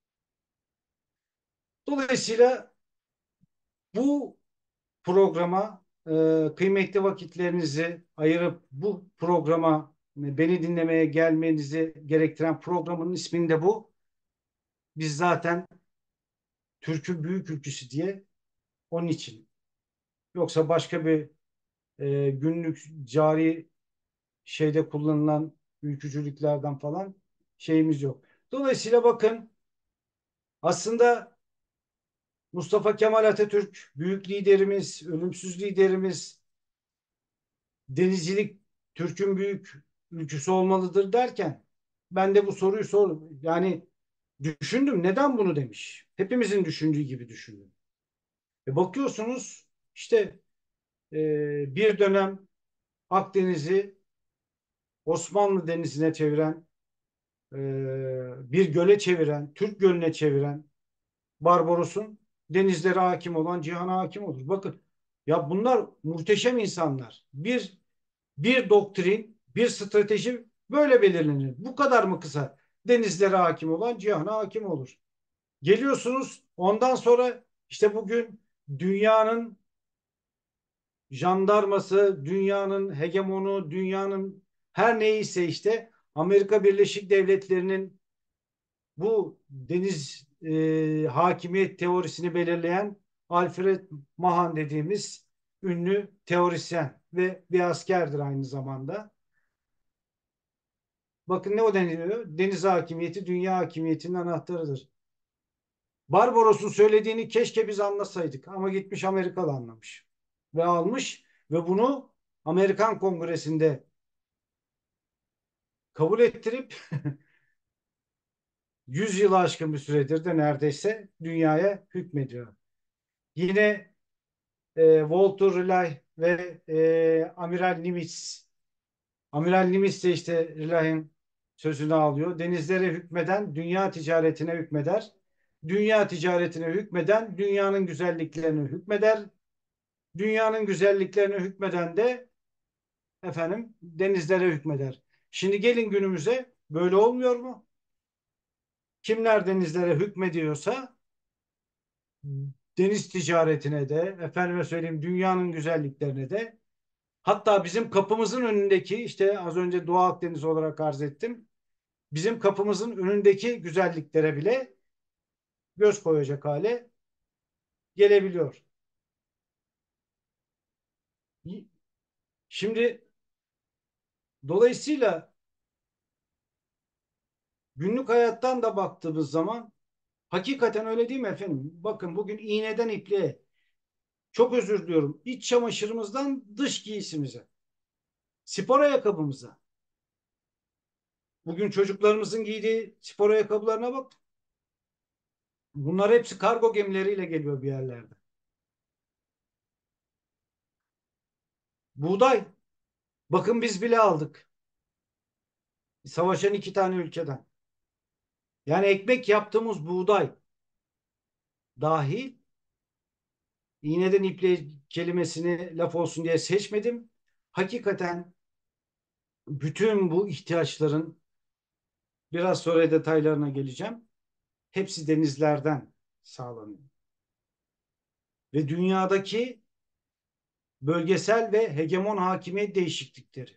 Dolayısıyla bu programa kıymetli vakitlerinizi ayırıp bu programa beni dinlemeye gelmenizi gerektiren programın isminde bu. Biz zaten Türk'ün büyük ülküsü diye onun için. Yoksa başka bir günlük cari şeyde kullanılan ülkücülüklerden falan şeyimiz yok. Dolayısıyla bakın aslında Mustafa Kemal Atatürk büyük liderimiz, ölümsüz liderimiz, denizcilik Türk'ün büyük ülküsü olmalıdır derken ben de bu soruyu sordum. Yani düşündüm neden bunu demiş. Hepimizin düşündüğü gibi düşündüm. Bakıyorsunuz işte bir dönem Akdeniz'i Osmanlı Denizi'ne çeviren, e, bir göle çeviren, Türk Gölü'ne çeviren Barbaros'un denizlere hakim olan cihana hakim olur. Bakın ya bunlar muhteşem insanlar. Bir doktrin, bir strateji böyle belirlenir. Bu kadar mı kısa? Denizlere hakim olan cihana hakim olur. Geliyorsunuz ondan sonra işte bugün dünyanın jandarması, dünyanın hegemonu, dünyanın her neyse işte Amerika Birleşik Devletleri'nin bu deniz hakimiyet teorisini belirleyen Alfred Mahan dediğimiz ünlü teorisyen ve bir askerdir aynı zamanda. Bakın ne o deniliyor? Deniz hakimiyeti dünya hakimiyetinin anahtarıdır. Barbaros'un söylediğini keşke biz anlasaydık ama gitmiş Amerikalı anlamış ve almış ve bunu Amerikan Kongresi'nde kabul ettirip 100 yılı aşkın bir süredir de neredeyse dünyaya hükmediyor. Yine Walter Raleigh ve Amiral Nimitz. Amiral Nimitz de işte Raleigh'in sözünü alıyor. Denizlere hükmeden dünya ticaretine hükmeder. Dünya ticaretine hükmeden dünyanın güzelliklerine hükmeder. Dünyanın güzelliklerine hükmeden de efendim denizlere hükmeder. Şimdi gelin günümüze, böyle olmuyor mu? Kimler denizlere hükmediyorsa deniz ticaretine de, efendime söyleyeyim, dünyanın güzelliklerine de, hatta bizim kapımızın önündeki, işte az önce Doğu Akdeniz olarak arz ettim, bizim kapımızın önündeki güzelliklere bile göz koyacak hale gelebiliyor. Şimdi dolayısıyla günlük hayattan da baktığımız zaman hakikaten öyle değil mi efendim? Bakın bugün iğneden ipliğe, çok özür diliyorum, iç çamaşırımızdan dış giysimize, spor ayakkabımıza, bugün çocuklarımızın giydiği spor ayakkabılarına bak. Bunlar hepsi kargo gemileriyle geliyor bir yerlerde. Buğday. Bakın biz bile aldık. Savaşan 2 tane ülkeden. Yani ekmek yaptığımız buğday dahil, iğneden ipliğe kelimesini laf olsun diye seçmedim. Hakikaten bütün bu ihtiyaçların, biraz sonra detaylarına geleceğim, hepsi denizlerden sağlanıyor. Ve dünyadaki bölgesel ve hegemon hakimiyet değişiklikleri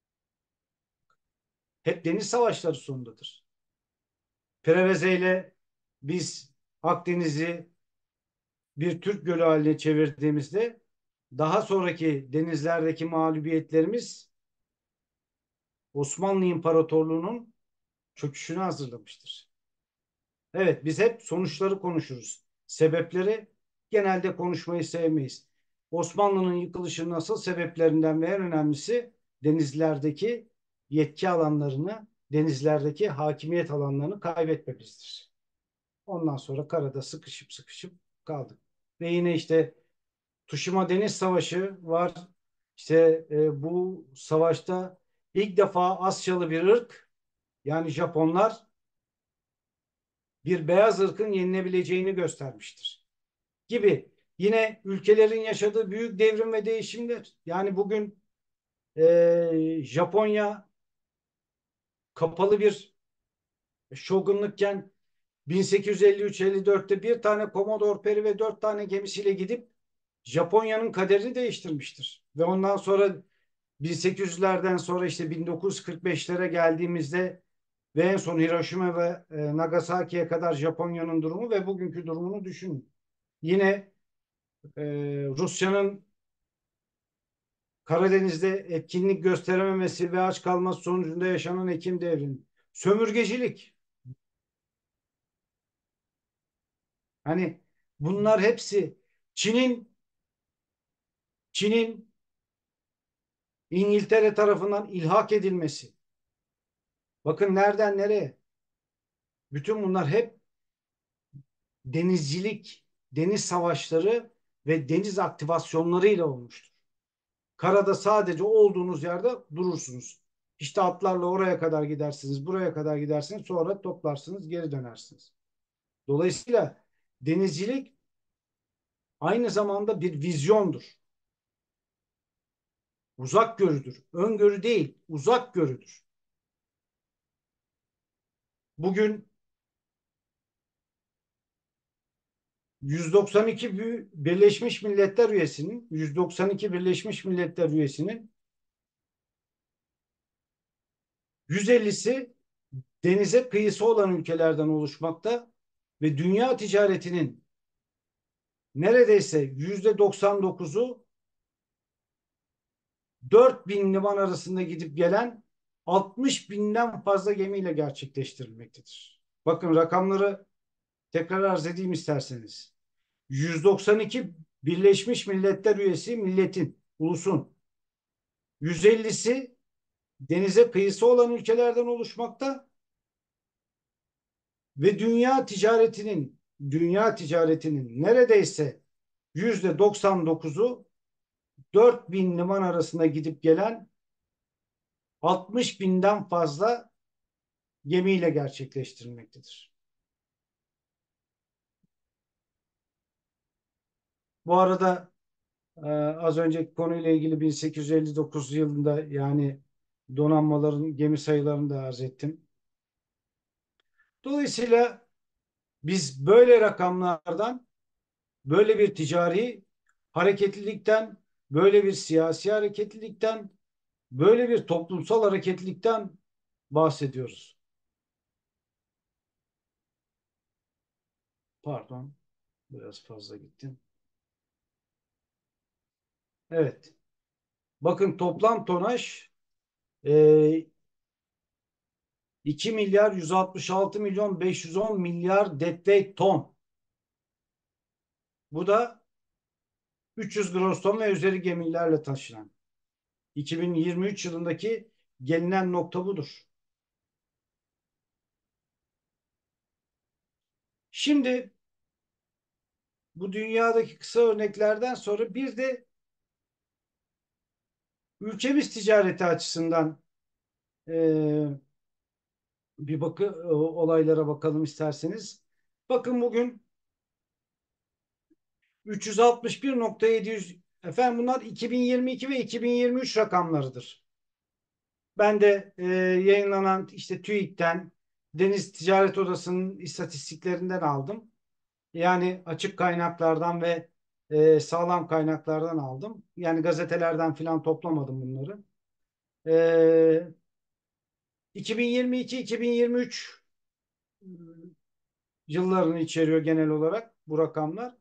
hep deniz savaşları sonundadır. Preveze ile biz Akdeniz'i bir Türk gölü haline çevirdiğimizde daha sonraki denizlerdeki mağlubiyetlerimiz Osmanlı İmparatorluğu'nun çöküşünü hazırlamıştır. Evet, biz hep sonuçları konuşuruz. Sebepleri genelde konuşmayı sevmeyiz. Osmanlı'nın yıkılışının asıl sebeplerinden ve en önemlisi denizlerdeki yetki alanlarını, denizlerdeki hakimiyet alanlarını kaybetmemizdir. Ondan sonra karada sıkışıp sıkışıp kaldık. Ve yine işte Tuşima Deniz Savaşı var. İşte bu savaşta ilk defa Asyalı bir ırk, yani Japonlar, bir beyaz ırkın yenilebileceğini göstermiştir. Gibi. Yine ülkelerin yaşadığı büyük devrim ve değişimler. Yani bugün Japonya kapalı bir şogunlukken 1853-54'te bir tane Commodore Perry ve 4 tane gemisiyle gidip Japonya'nın kaderini değiştirmiştir. Ve ondan sonra 1800'lerden sonra işte 1945'lere geldiğimizde ve en son Hiroşima ve Nagasaki'ye kadar Japonya'nın durumu ve bugünkü durumunu düşünün. Yine Rusya'nın Karadeniz'de etkinlik gösterememesi ve aç kalması sonucunda yaşanan Ekim devrimi. Sömürgecilik. Hani bunlar hepsi Çin'in İngiltere tarafından ilhak edilmesi. Bakın nereden nereye? Bütün bunlar hep denizcilik, deniz savaşları ve deniz aktivasyonlarıyla olmuştur. Karada sadece olduğunuz yerde durursunuz. İşte atlarla oraya kadar gidersiniz, buraya kadar gidersiniz, sonra toplarsınız, geri dönersiniz. Dolayısıyla denizcilik aynı zamanda bir vizyondur. Uzak görüdür. Öngörü değil, uzak görüdür. Bugün 192 Birleşmiş Milletler üyesinin 192 Birleşmiş Milletler üyesinin 150'si denize kıyısı olan ülkelerden oluşmakta ve dünya ticaretinin neredeyse %99'u 4.000 liman arasında gidip gelen 60.000'den fazla gemiyle gerçekleştirilmektedir. Bakın rakamları Tekrar arz edeyim isterseniz. 192 Birleşmiş Milletler üyesi milletin, ulusun. 150'si denize kıyısı olan ülkelerden oluşmakta ve dünya ticaretinin neredeyse %99'u 4.000 liman arasında gidip gelen 60 binden fazla gemiyle gerçekleştirilmektedir. Bu arada az önceki konuyla ilgili 1859 yılında yani donanmaların gemi sayılarını da arz ettim. Dolayısıyla biz böyle rakamlardan, böyle bir ticari hareketlilikten, böyle bir siyasi hareketlilikten, böyle bir toplumsal hareketlilikten bahsediyoruz. Pardon, biraz fazla gittim. Evet. Bakın toplam tonaj 2 milyar 166 milyon 510 milyar deadweight ton. Bu da 300 gross ton ve üzeri gemilerle taşınan. 2023 yılındaki gelinen nokta budur. Şimdi bu dünyadaki kısa örneklerden sonra bir de ülkemiz ticareti açısından e, olaylara bakalım isterseniz. Bakın bugün 361.700 efendim bunlar 2022 ve 2023 rakamlarıdır. Ben de yayınlanan işte TÜİK'ten Deniz Ticaret Odası'nın istatistiklerinden aldım. Yani açık kaynaklardan ve sağlam kaynaklardan aldım. Yani gazetelerden filan toplamadım bunları. E, 2022-2023 yıllarını içeriyor genel olarak bu rakamlar.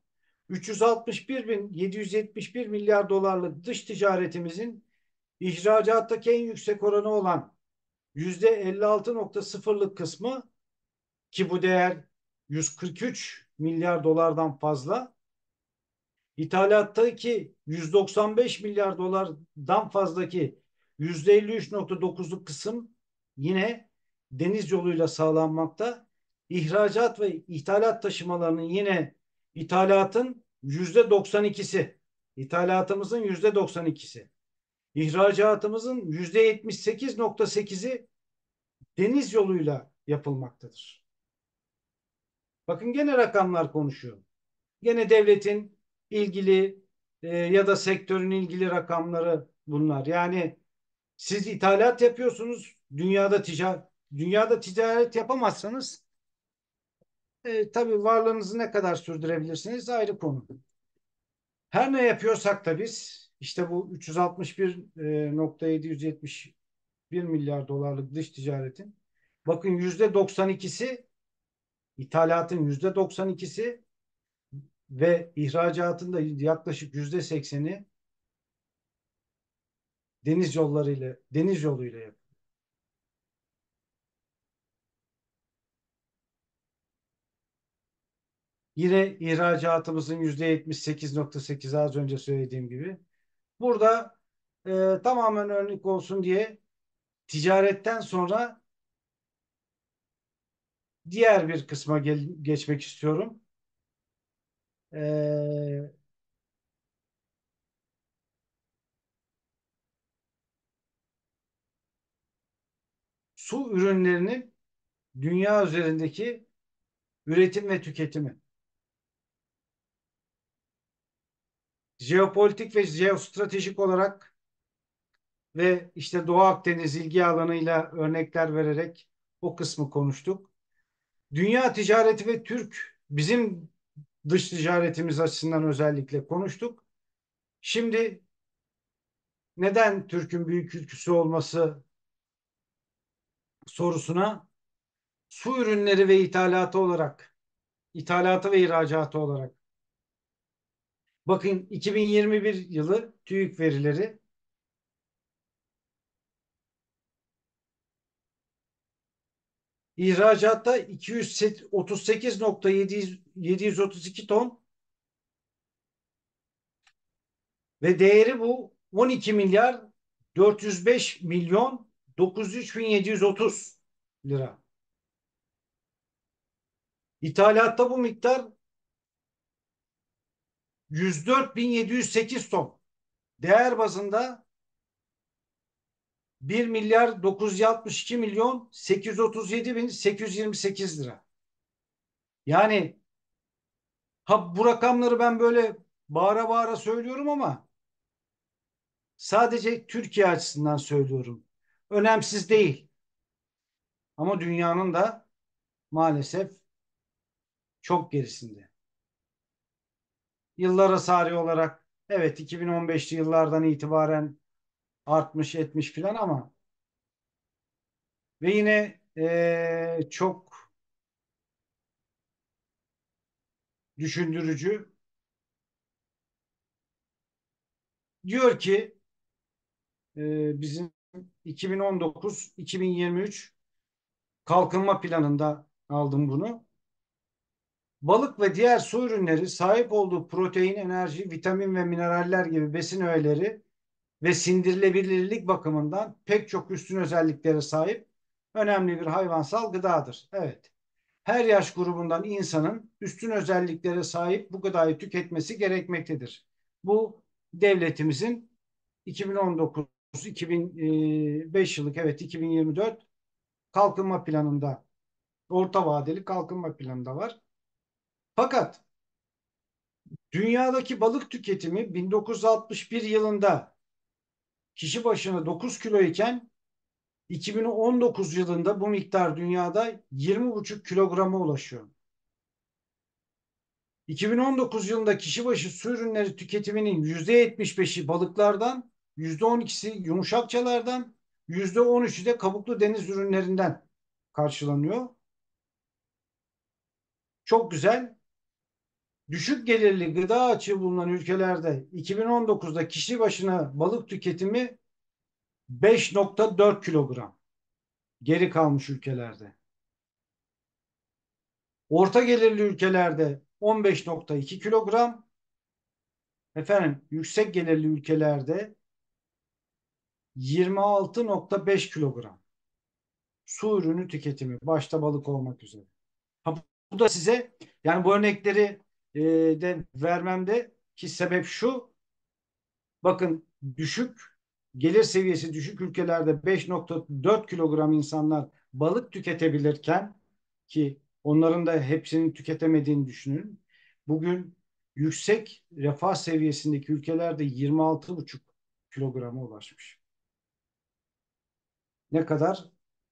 361.771 milyar dolarlık dış ticaretimizin ihracattaki en yüksek oranı olan %56.0'lık kısmı ki bu değer 143 milyar dolardan fazla. İthalattaki 195 milyar dolardan fazlaki %53.9'luk kısım yine deniz yoluyla sağlanmakta. İhracat ve ithalat taşımalarının yine ithalatın %92'si. İthalatımızın %92'si. İhracatımızın %78.8'i deniz yoluyla yapılmaktadır. Bakın gene rakamlar konuşuyor. Gene devletin ilgili ya da sektörün ilgili rakamları bunlar. Yani siz ithalat yapıyorsunuz, dünyada ticaret yapamazsanız tabii varlığınızı ne kadar sürdürebilirsiniz ayrı konu. Her ne yapıyorsak da biz işte bu 361.771 milyar dolarlık dış ticaretin bakın %92'si ithalatın %92'si ve ihracatın da yaklaşık %80'i deniz yoluyla yapılıyor. Yine ihracatımızın %78.8 az önce söylediğim gibi. Burada tamamen örnek olsun diye ticaretten sonra diğer bir kısma geçmek istiyorum. E, Su ürünlerinin dünya üzerindeki üretim ve tüketimi. Jeopolitik ve jeostratejik olarak ve işte Doğu Akdeniz ilgi alanıyla örnekler vererek o kısmı konuştuk. Dünya ticareti ve bizim dış ticaretimiz açısından özellikle konuştuk. Şimdi neden Türk'ün büyük ülküsü olması sorusuna su ürünleri ve ithalatı ve ihracatı olarak. Bakın 2021 yılı TÜİK verileri İhracatta 238.732 ton ve değeri bu 12 milyar 405 milyon 903.730 lira. İthalatta bu miktar 104.708 ton. Değer bazında 1 milyar 962 milyon 837.828 lira. Yani bu rakamları ben böyle bağıra bağıra söylüyorum ama sadece Türkiye açısından söylüyorum. Önemsiz değil. Ama dünyanın da maalesef çok gerisinde. Yıllara sari olarak evet 2015'li yıllardan itibaren artmış etmiş filan ama ve yine çok düşündürücü. Diyor ki bizim 2019-2023 kalkınma planında aldım bunu. Balık ve diğer su ürünleri sahip olduğu protein, enerji, vitamin ve mineraller gibi besin öğeleri ve sindirilebilirlik bakımından pek çok üstün özelliklere sahip önemli bir hayvansal gıdadır. Evet. Her yaş grubundan insanın üstün özelliklere sahip bu gıdayı tüketmesi gerekmektedir. Bu devletimizin 2019-2005 yıllık evet 2024 kalkınma planında orta vadeli kalkınma planında var. Fakat dünyadaki balık tüketimi 1961 yılında kişi başına 9 kilo iken 2019 yılında bu miktar dünyada 20,5 kilograma ulaşıyor. 2019 yılında kişi başı su ürünleri tüketiminin %75'i balıklardan, %12'si yumuşakçalardan, %13'ü de kabuklu deniz ürünlerinden karşılanıyor. Çok güzel. Düşük gelirli gıda açığı bulunan ülkelerde 2019'da kişi başına balık tüketimi 5,4 kilogram. Geri kalmış ülkelerde. Orta gelirli ülkelerde 15,2 kilogram. Efendim yüksek gelirli ülkelerde 26,5 kilogram. Su ürünü tüketimi başta balık olmak üzere. Bu da size yani bu örnekleri de vermemde ki sebep şu. Bakın düşük gelir seviyesi düşük ülkelerde 5,4 kilogram insanlar balık tüketebilirken ki onların da hepsini tüketemediğini düşünün. Bugün yüksek refah seviyesindeki ülkelerde 26,5 kilograma ulaşmış. Ne kadar?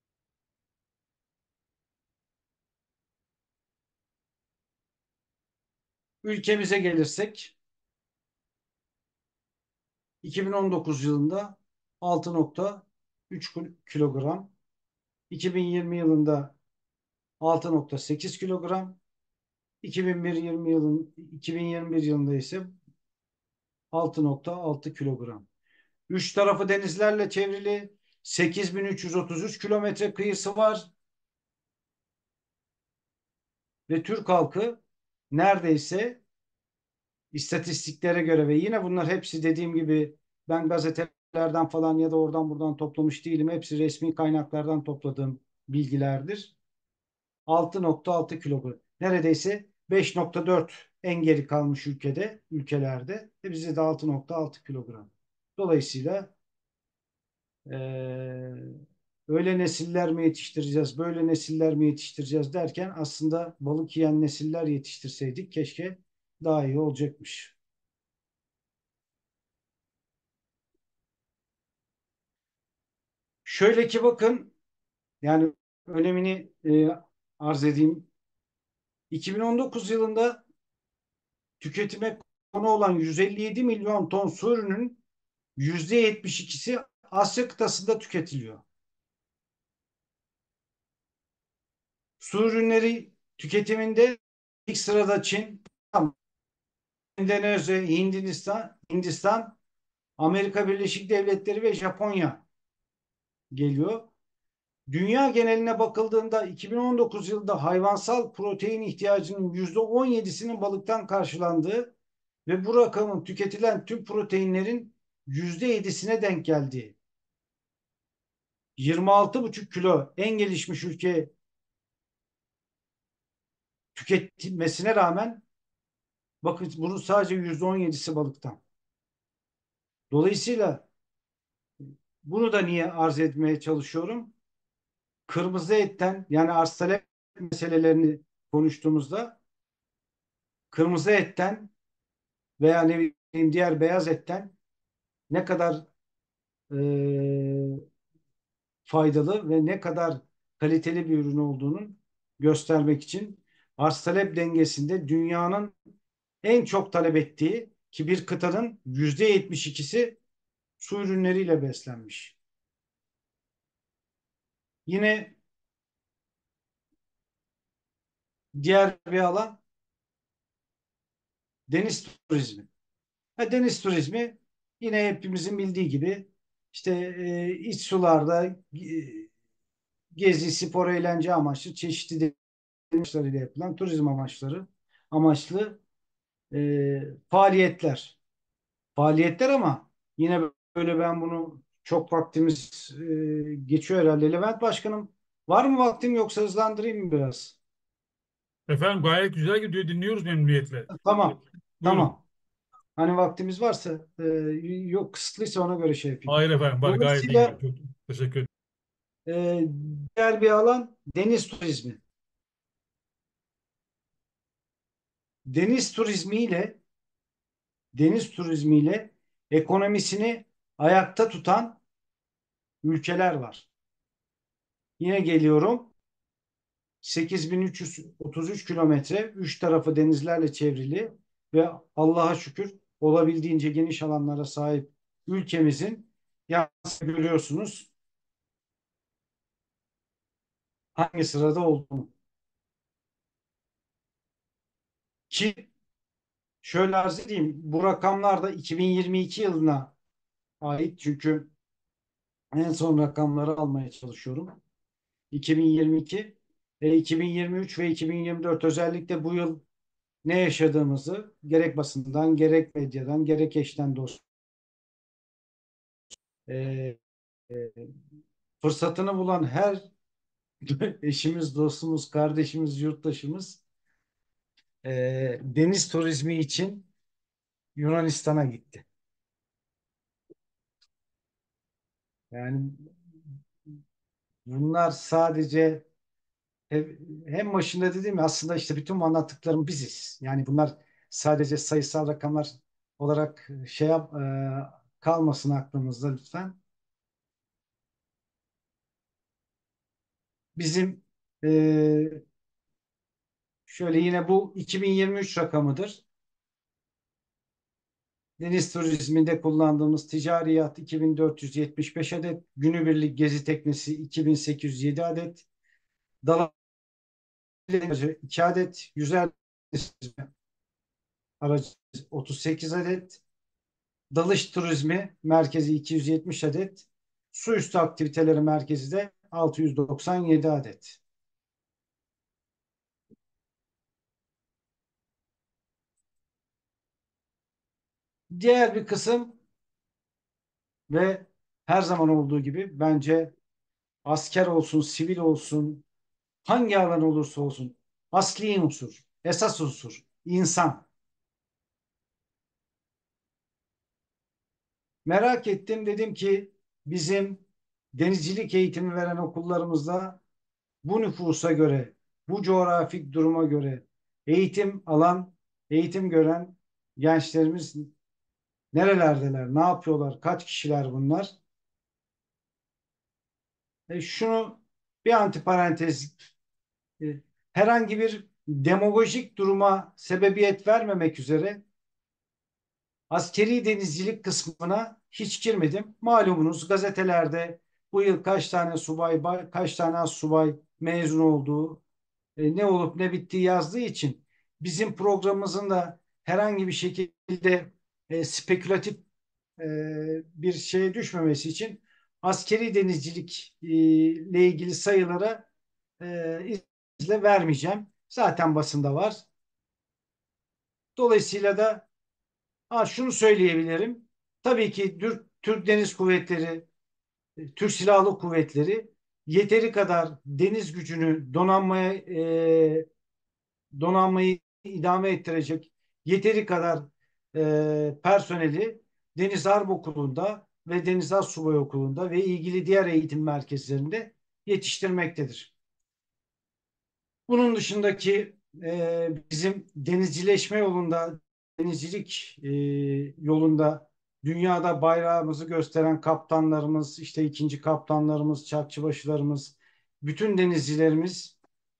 Ülkemize gelirsek 2019 yılında 6,3 kilogram, 2020 yılında 6,8 kilogram, 2021 yılında ise 6,6 kilogram. Üç tarafı denizlerle çevrili 8.333 kilometre kıyısı var ve Türk halkı neredeyse istatistiklere göre ve yine bunlar hepsi dediğim gibi ben gazetelerden falan ya da oradan buradan toplamış değilim. Hepsi resmi kaynaklardan topladığım bilgilerdir. 6,6 kilogram. Neredeyse 5,4 en geri kalmış ülkelerde. Bizde de 6,6 kilogram. Dolayısıyla eee, öyle nesiller mi yetiştireceğiz, böyle nesiller mi yetiştireceğiz derken aslında balık yiyen nesiller yetiştirseydik keşke daha iyi olacakmış. Şöyle ki bakın yani önemini arz edeyim. 2019 yılında tüketime konu olan 157 milyon ton su ürünün %72'si Asya kıtasında tüketiliyor. Su ürünleri tüketiminde ilk sırada Çin, Endonezya, Hindistan, Amerika Birleşik Devletleri ve Japonya geliyor. Dünya geneline bakıldığında 2019 yılında hayvansal protein ihtiyacının %17'sinin balıktan karşılandığı ve bu rakamın tüketilen tüm proteinlerin %7'sine denk geldiği. 26,5 kilo en gelişmiş ülke tüketmesine rağmen bakın bunun sadece %17'si balıktan. Dolayısıyla bunu da niye arz etmeye çalışıyorum? Kırmızı etten, yani arz talep meselelerini konuştuğumuzda, kırmızı etten veya ne bileyim diğer beyaz etten ne kadar e, faydalı ve ne kadar kaliteli bir ürün olduğunun göstermek için arz talep dengesinde dünyanın en çok talep ettiği, ki bir kıtanın %72'si su ürünleriyle beslenmiş. Yine diğer bir alan deniz turizmi. Deniz turizmi yine hepimizin bildiği gibi işte iç sularda gezi, spor, eğlence amaçlı çeşitli amaçlarıyla yapılan turizm amaçlı faaliyetler. Faaliyetler ama yine böyle, ben bunu çok vaktimiz geçiyor herhalde. Levent Başkanım, var mı vaktim, yoksa hızlandırayım mı biraz? Efendim gayet güzel gidiyor. Dinliyoruz memnuniyetle. Tamam. Buyurun. Tamam. Hani vaktimiz varsa, yok kısıtlıysa ona göre şey yapayım. Hayır efendim var. Gayet iyi gidiyor. Dolayısıyla Çok teşekkür ederim. e, diğer bir alan deniz turizmi. Deniz turizmiyle deniz turizmiyle ekonomisini ayakta tutan ülkeler var. Yine geliyorum. 8.333 kilometre, üç tarafı denizlerle çevrili ve Allah'a şükür olabildiğince geniş alanlara sahip ülkemizin, yalnız görüyorsunuz hangi sırada olduğunu. Ki şöyle arz edeyim, bu rakamlar da 2022 yılına ait, çünkü en son rakamları almaya çalışıyorum. 2022, 2023 ve 2024, özellikle bu yıl ne yaşadığımızı gerek basından, gerek medyadan, gerek eşten dost e, e, fırsatını bulan her eşimiz, dostumuz, kardeşimiz, yurttaşımız deniz turizmi için Yunanistan'a gitti. Yani bunlar sadece, hem başında dediğim, aslında işte bütün bu anlattıklarım biziz. Yani bunlar sadece sayısal rakamlar olarak kalmasın aklımızda lütfen. Bizim e, şöyle, yine bu 2023 rakamıdır. Deniz turizminde kullandığımız ticari yat 2475 adet, günübirlik gezi teknesi 2807 adet, dalış aracı 2 adet, yüzer aracı 38 adet, dalış turizmi merkezi 270 adet, su üstü aktiviteleri merkezi de 697 adet. Diğer bir kısım ve her zaman olduğu gibi bence asker olsun, sivil olsun, hangi alan olursa olsun asli unsur, esas unsur, insan. Merak ettim, dedim ki bizim denizcilik eğitimi veren okullarımızda bu nüfusa göre, bu coğrafik duruma göre eğitim alan, eğitim gören gençlerimiz nerelerdeler, ne yapıyorlar, kaç kişiler bunlar? Şunu bir antiparantez, e, herhangi bir demagojik duruma sebebiyet vermemek üzere askeri denizcilik kısmına hiç girmedim. Malumunuz gazetelerde bu yıl kaç tane subay, kaç tane az subay mezun olduğu, ne olup ne bittiği yazdığı için bizim programımızın da herhangi bir şekilde spekülatif bir şeye düşmemesi için askeri denizcilik ile ilgili sayılara izle vermeyeceğim. Zaten basında var. Dolayısıyla da şunu söyleyebilirim. Tabii ki Türk Deniz Kuvvetleri, Türk Silahlı Kuvvetleri yeteri kadar deniz gücünü donanmayı idame ettirecek yeteri kadar personeli Deniz Harp Okulu'nda ve Deniz Assubay Okulu'nda ve ilgili diğer eğitim merkezlerinde yetiştirmektedir. Bunun dışındaki bizim denizcileşme yolunda, denizcilik yolunda dünyada bayrağımızı gösteren kaptanlarımız, işte ikinci kaptanlarımız, çakçıbaşılarımız, bütün denizcilerimiz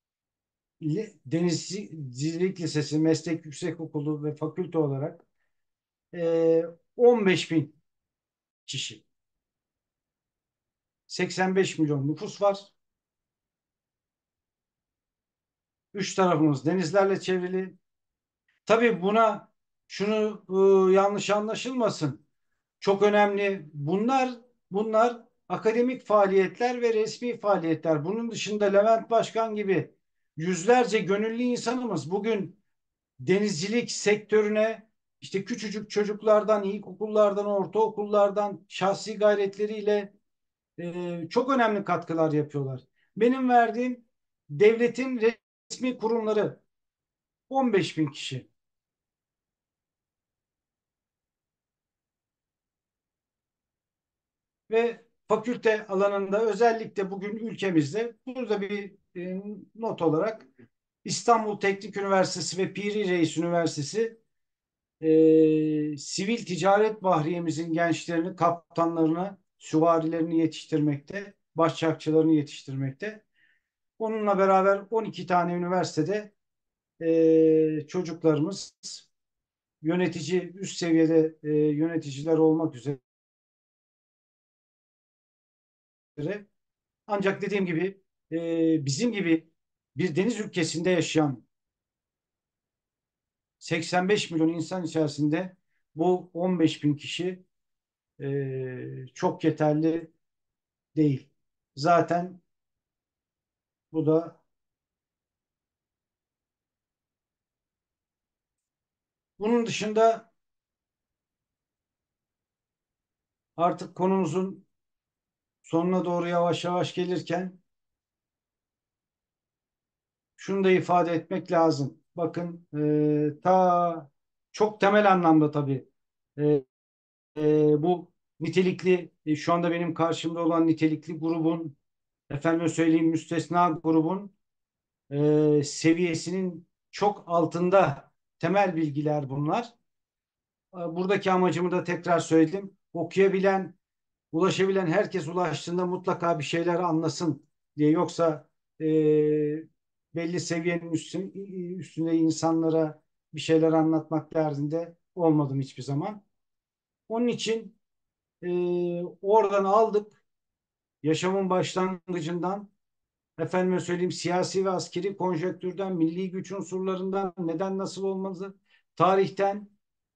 Denizcilik Lisesi, Meslek Yüksekokulu ve fakülte olarak 15 bin kişi. 85 milyon nüfus var. Üç tarafımız denizlerle çevrili. Tabii buna şunu yanlış anlaşılmasın. Çok önemli. Bunlar akademik faaliyetler ve resmi faaliyetler. Bunun dışında Levent Başkan gibi yüzlerce gönüllü insanımız bugün denizcilik sektörüne işte küçücük çocuklardan, ilkokullardan, ortaokullardan şahsi gayretleriyle çok önemli katkılar yapıyorlar. Benim verdiğim devletin resmi kurumları 15 bin kişi. Ve fakülte alanında özellikle bugün ülkemizde burada bir not olarak İstanbul Teknik Üniversitesi ve Piri Reis Üniversitesi sivil ticaret bahriyemizin gençlerini, kaptanlarını, süvarilerini yetiştirmekte, başçakçılarını yetiştirmekte. Onunla beraber 12 tane üniversitede çocuklarımız yönetici, üst seviyede yöneticiler olmak üzere. Ancak dediğim gibi bizim gibi bir deniz ülkesinde yaşayan 85 milyon insan içerisinde bu 15 bin kişi çok yeterli değil. Zaten bu da bunun dışında artık konumuzun sonuna doğru yavaş yavaş gelirken şunu da ifade etmek lazım. Bakın ta çok temel anlamda tabii e, bu nitelikli şu anda benim karşımda olan nitelikli grubun efendim söyleyeyim müstesna grubun seviyesinin çok altında temel bilgiler bunlar. Buradaki amacımı da tekrar söyledim. Okuyabilen, ulaşabilen herkes ulaştığında mutlaka bir şeyler anlasın diye. Yoksa e, belli seviyenin üstünde insanlara bir şeyler anlatmak derdinde olmadım hiçbir zaman. Onun için oradan aldık yaşamın başlangıcından efendime söyleyeyim siyasi ve askeri konjonktürden, milli güç unsurlarından, neden nasıl olmalı, tarihten,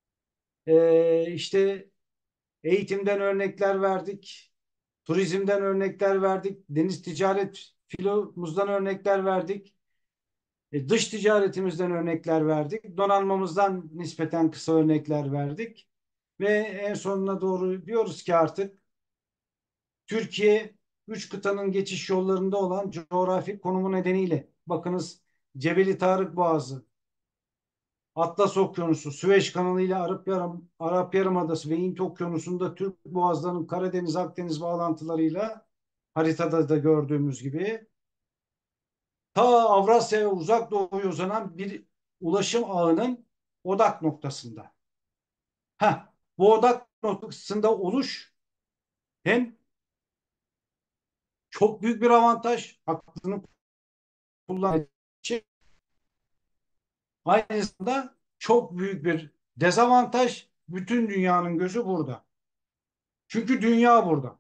işte eğitimden örnekler verdik, turizmden örnekler verdik, deniz ticaret filomuzdan örnekler verdik, dış ticaretimizden örnekler verdik, donanmamızdan nispeten kısa örnekler verdik ve en sonuna doğru diyoruz ki artık Türkiye üç kıtanın geçiş yollarında olan coğrafi konumu nedeniyle bakınız Cebeli Tarık Boğazı, Atlas Okyanusu, Süveyş Kanalı ile Arap Yarımadası ve Hint Okyanusu'nda Türk boğazlarının Karadeniz-Akdeniz bağlantılarıyla haritada da gördüğümüz gibi ta Avrasya'ya uzak doğuya uzanan bir ulaşım ağının odak noktasında. Bu odak noktasında oluş hem çok büyük bir avantaj, hakkını kullanmak için aynı zamanda çok büyük bir dezavantaj. Bütün dünyanın gözü burada. Çünkü dünya burada.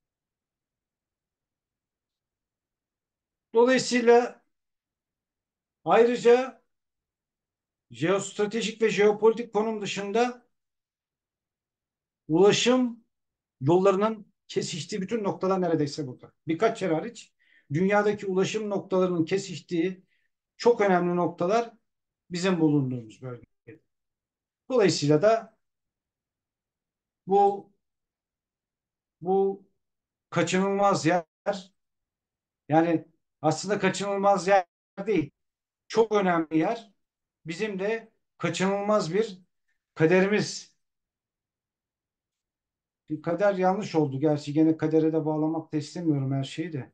Dolayısıyla ayrıca jeostratejik ve jeopolitik konum dışında ulaşım yollarının kesiştiği bütün noktalar neredeyse burada. Birkaç yer hariç dünyadaki ulaşım noktalarının kesiştiği çok önemli noktalar bizim bulunduğumuz bölge. Dolayısıyla da bu bu kaçınılmaz yer, yani aslında kaçınılmaz yer değil. Çok önemli yer. Bizim de kaçınılmaz bir kaderimiz. Kader yanlış oldu. Gerçi gene kadere de bağlamak da istemiyorum her şeyi de.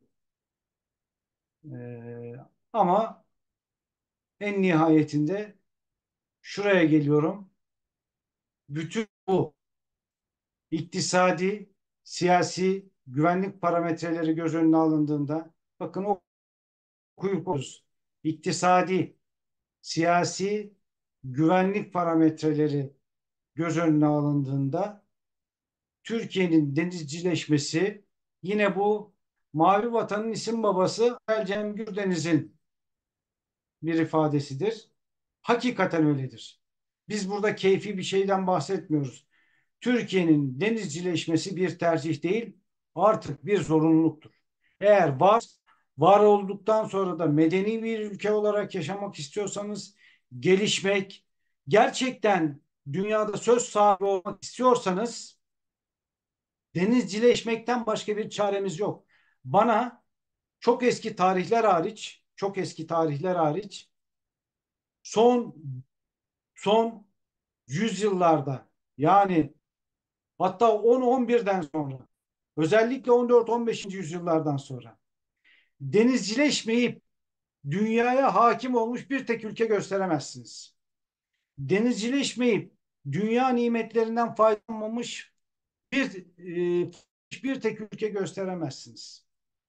Ee, ama en nihayetinde şuraya geliyorum. Bütün bu iktisadi, siyasi, güvenlik parametreleri göz önüne alındığında, bakın okuyup iktisadi, siyasi, güvenlik parametreleri göz önüne alındığında Türkiye'nin denizcileşmesi yine bu Mavi Vatan'ın isim babası Cem Gürdeniz'in bir ifadesidir. Hakikaten öyledir. Biz burada keyfi bir şeyden bahsetmiyoruz. Türkiye'nin denizcileşmesi bir tercih değil, artık bir zorunluluktur. Eğer var olduktan sonra da medeni bir ülke olarak yaşamak istiyorsanız, gelişmek, gerçekten dünyada söz sahibi olmak istiyorsanız, denizcileşmekten başka bir çaremiz yok. Bana çok eski tarihler hariç, çok eski tarihler hariç, son son yüzyıllarda, yani hatta 10-11'den sonra, özellikle 14-15. yüzyıllardan sonra denizcileşmeyip dünyaya hakim olmuş bir tek ülke gösteremezsiniz. Denizcileşmeyip dünya nimetlerinden faydalanmamış bir bir tek ülke gösteremezsiniz.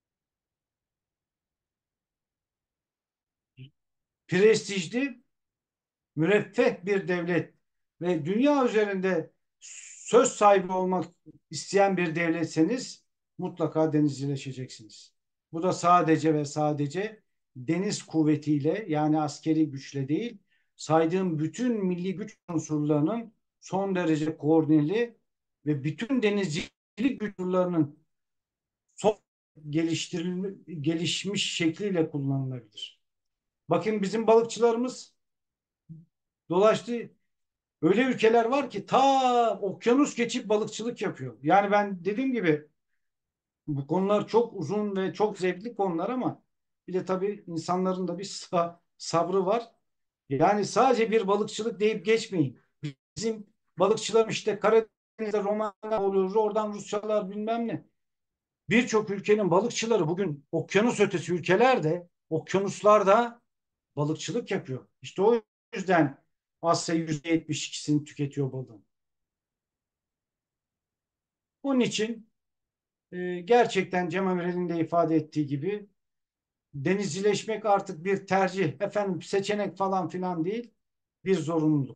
Prestijli, müreffeh bir devlet ve dünya üzerinde söz sahibi olmak isteyen bir devletseniz mutlaka denizcileşeceksiniz. Bu da sadece ve sadece deniz kuvvetiyle, yani askeri güçle değil, saydığım bütün milli güç unsurlarının son derece koordineli ve bütün denizcilik unsurlarının son gelişmiş şekliyle kullanılabilir. Bakın bizim balıkçılarımız dolaştı. Öyle ülkeler var ki ta okyanus geçip balıkçılık yapıyor. Yani ben dediğim gibi bu konular çok uzun ve çok zevkli konular ama bir de tabii insanların da bir sabrı var. Yani sadece bir balıkçılık deyip geçmeyin. Bizim balıkçılar işte Karadeniz'de Romanlar oluyor, oradan Rusyalar bilmem ne. Birçok ülkenin balıkçıları bugün okyanus ötesi ülkelerde, okyanuslarda balıkçılık yapıyor. İşte o yüzden Asya %72'sini tüketiyor balığın. Onun için gerçekten Cem Ömer'in de ifade ettiği gibi denizcileşmek artık bir tercih, efendim seçenek falan filan değil, bir zorunluluk.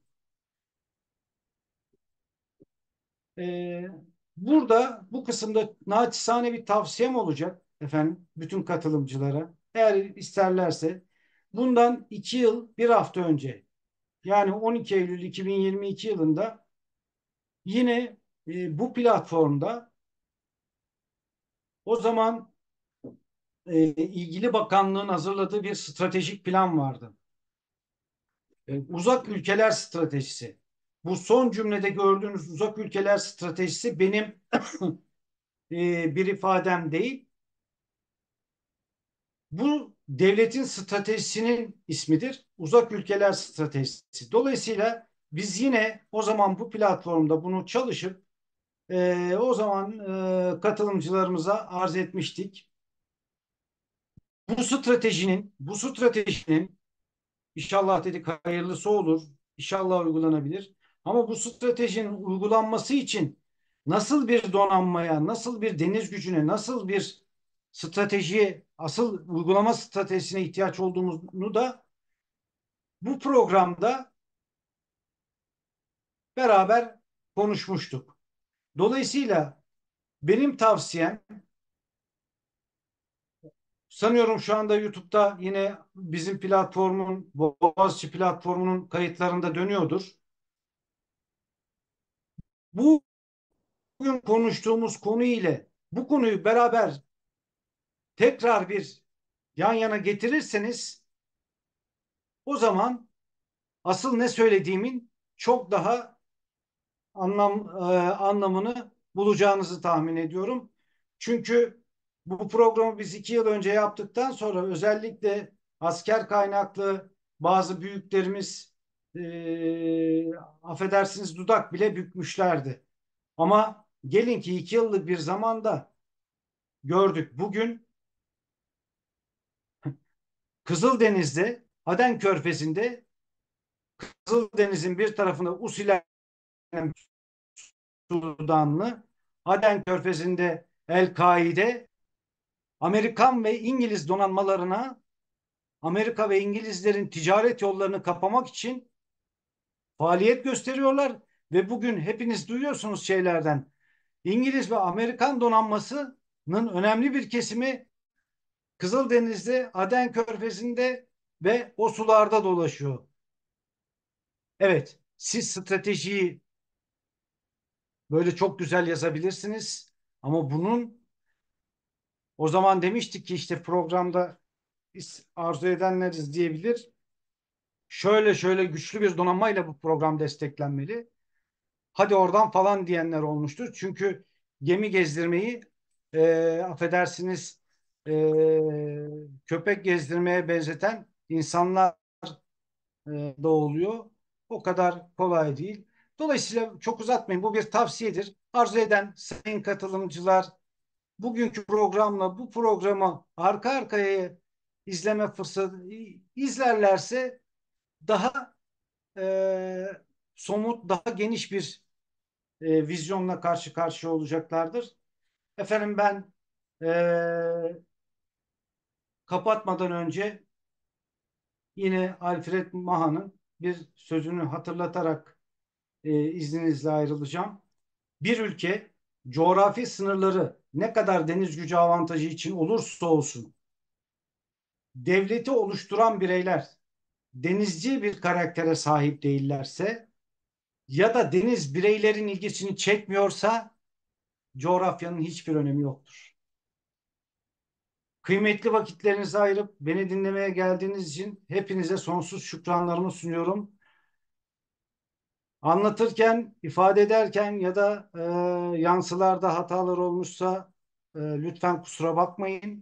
E, burada bu kısımda naçizane bir tavsiyem olacak efendim bütün katılımcılara. Eğer isterlerse bundan 2 yıl, bir hafta önce, yani 12 Eylül 2022 yılında yine bu platformda o zaman ilgili bakanlığın hazırladığı bir stratejik plan vardı. Uzak ülkeler stratejisi. Bu son cümlede gördüğünüz uzak ülkeler stratejisi benim bir ifadem değil. Bu devletin stratejisinin ismidir. Uzak ülkeler stratejisi. Dolayısıyla biz yine o zaman bu platformda bunu çalışıp o zaman katılımcılarımıza arz etmiştik. Bu stratejinin İnşallah dedik hayırlısı olur. İnşallah uygulanabilir. Ama bu stratejinin uygulanması için nasıl bir donanmaya, nasıl bir deniz gücüne, nasıl bir stratejiye, asıl uygulama stratejisine ihtiyaç olduğunu da bu programda beraber konuşmuştuk. Dolayısıyla benim tavsiyem, sanıyorum şu anda YouTube'da yine bizim platformun, Boğaziçi platformunun kayıtlarında dönüyordur. Bu bugün konuştuğumuz konu ile bu konuyu beraber tekrar bir yan yana getirirseniz o zaman asıl ne söylediğimin çok daha anlamını bulacağınızı tahmin ediyorum. Çünkü bu programı biz 2 yıl önce yaptıktan sonra özellikle asker kaynaklı bazı büyüklerimiz affedersiniz dudak bile bükmüşlerdi. Ama gelin ki 2 yıllık bir zamanda gördük. Bugün Kızıldeniz'de, Aden Körfezi'nde Kızıldeniz'in bir tarafında Usiler Sudanlı, Aden Körfezi'nde El-Kaide, Amerikan ve İngiliz donanmalarına Amerika ve İngilizlerin ticaret yollarını kapamak için faaliyet gösteriyorlar ve bugün hepiniz duyuyorsunuz şeylerden. İngiliz ve Amerikan donanmasının önemli bir kesimi Kızıldeniz'de, Aden Körfezi'nde ve o sularda dolaşıyor. Evet, siz stratejiyi böyle çok güzel yazabilirsiniz ama bunun o zaman demiştik ki işte programda arzu edenler izleyebilir. Şöyle şöyle güçlü bir donanmayla bu program desteklenmeli. Hadi oradan falan diyenler olmuştur. Çünkü gemi gezdirmeyi affedersiniz e, köpek gezdirmeye benzeten insanlar da oluyor. O kadar kolay değil. Dolayısıyla çok uzatmayın. Bu bir tavsiyedir. Arzu eden sayın katılımcılar bugünkü programla bu programı arka arkaya izleme fırsatı izlerlerse daha e, somut, daha geniş bir vizyonla karşı karşıya olacaklardır. Efendim ben kapatmadan önce yine Alfred Maha'nın bir sözünü hatırlatarak izninizle ayrılacağım. Bir ülke coğrafi sınırları ne kadar deniz gücü avantajı için olursa olsun devleti oluşturan bireyler denizci bir karaktere sahip değillerse ya da deniz bireylerin ilgisini çekmiyorsa coğrafyanın hiçbir önemi yoktur. Kıymetli vakitlerinizi ayırıp beni dinlemeye geldiğiniz için hepinize sonsuz şükranlarımı sunuyorum. Anlatırken, ifade ederken ya da yansılarda hatalar olmuşsa lütfen kusura bakmayın.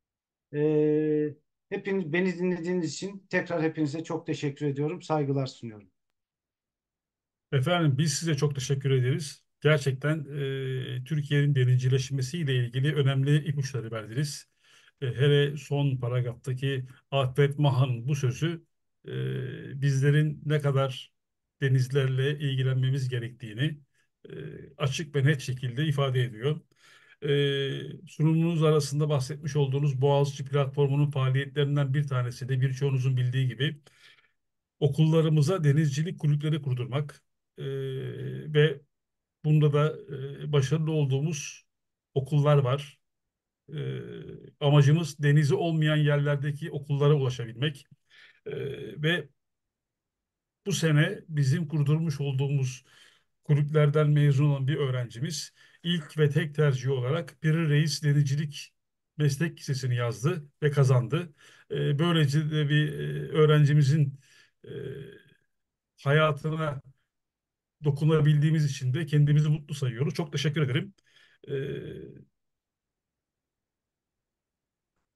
Hepiniz beni dinlediğiniz için tekrar hepinize çok teşekkür ediyorum. Saygılar sunuyorum. Efendim biz size çok teşekkür ederiz. Gerçekten Türkiye'nin denizcileşmesiyle ilgili önemli ipuçları verdiniz. Hele son paragraftaki Alfred Maha'nın bu sözü bizlerin ne kadar denizlerle ilgilenmemiz gerektiğini açık ve net şekilde ifade ediyor. Sunumunuz arasında bahsetmiş olduğunuz Boğaziçi platformunun faaliyetlerinden bir tanesi de birçoğunuzun bildiği gibi okullarımıza denizcilik kulüpleri kurdurmak ve bunda da başarılı olduğumuz okullar var. Amacımız denizi olmayan yerlerdeki okullara ulaşabilmek. Ve bu sene bizim kurdurmuş olduğumuz kulüplerden mezun olan bir öğrencimiz ilk ve tek tercih olarak Piri Reis Denizcilik Meslek Lisesi'ni yazdı ve kazandı. Böylece de bir öğrencimizin e, hayatına dokunabildiğimiz için de kendimizi mutlu sayıyoruz. Çok teşekkür ederim.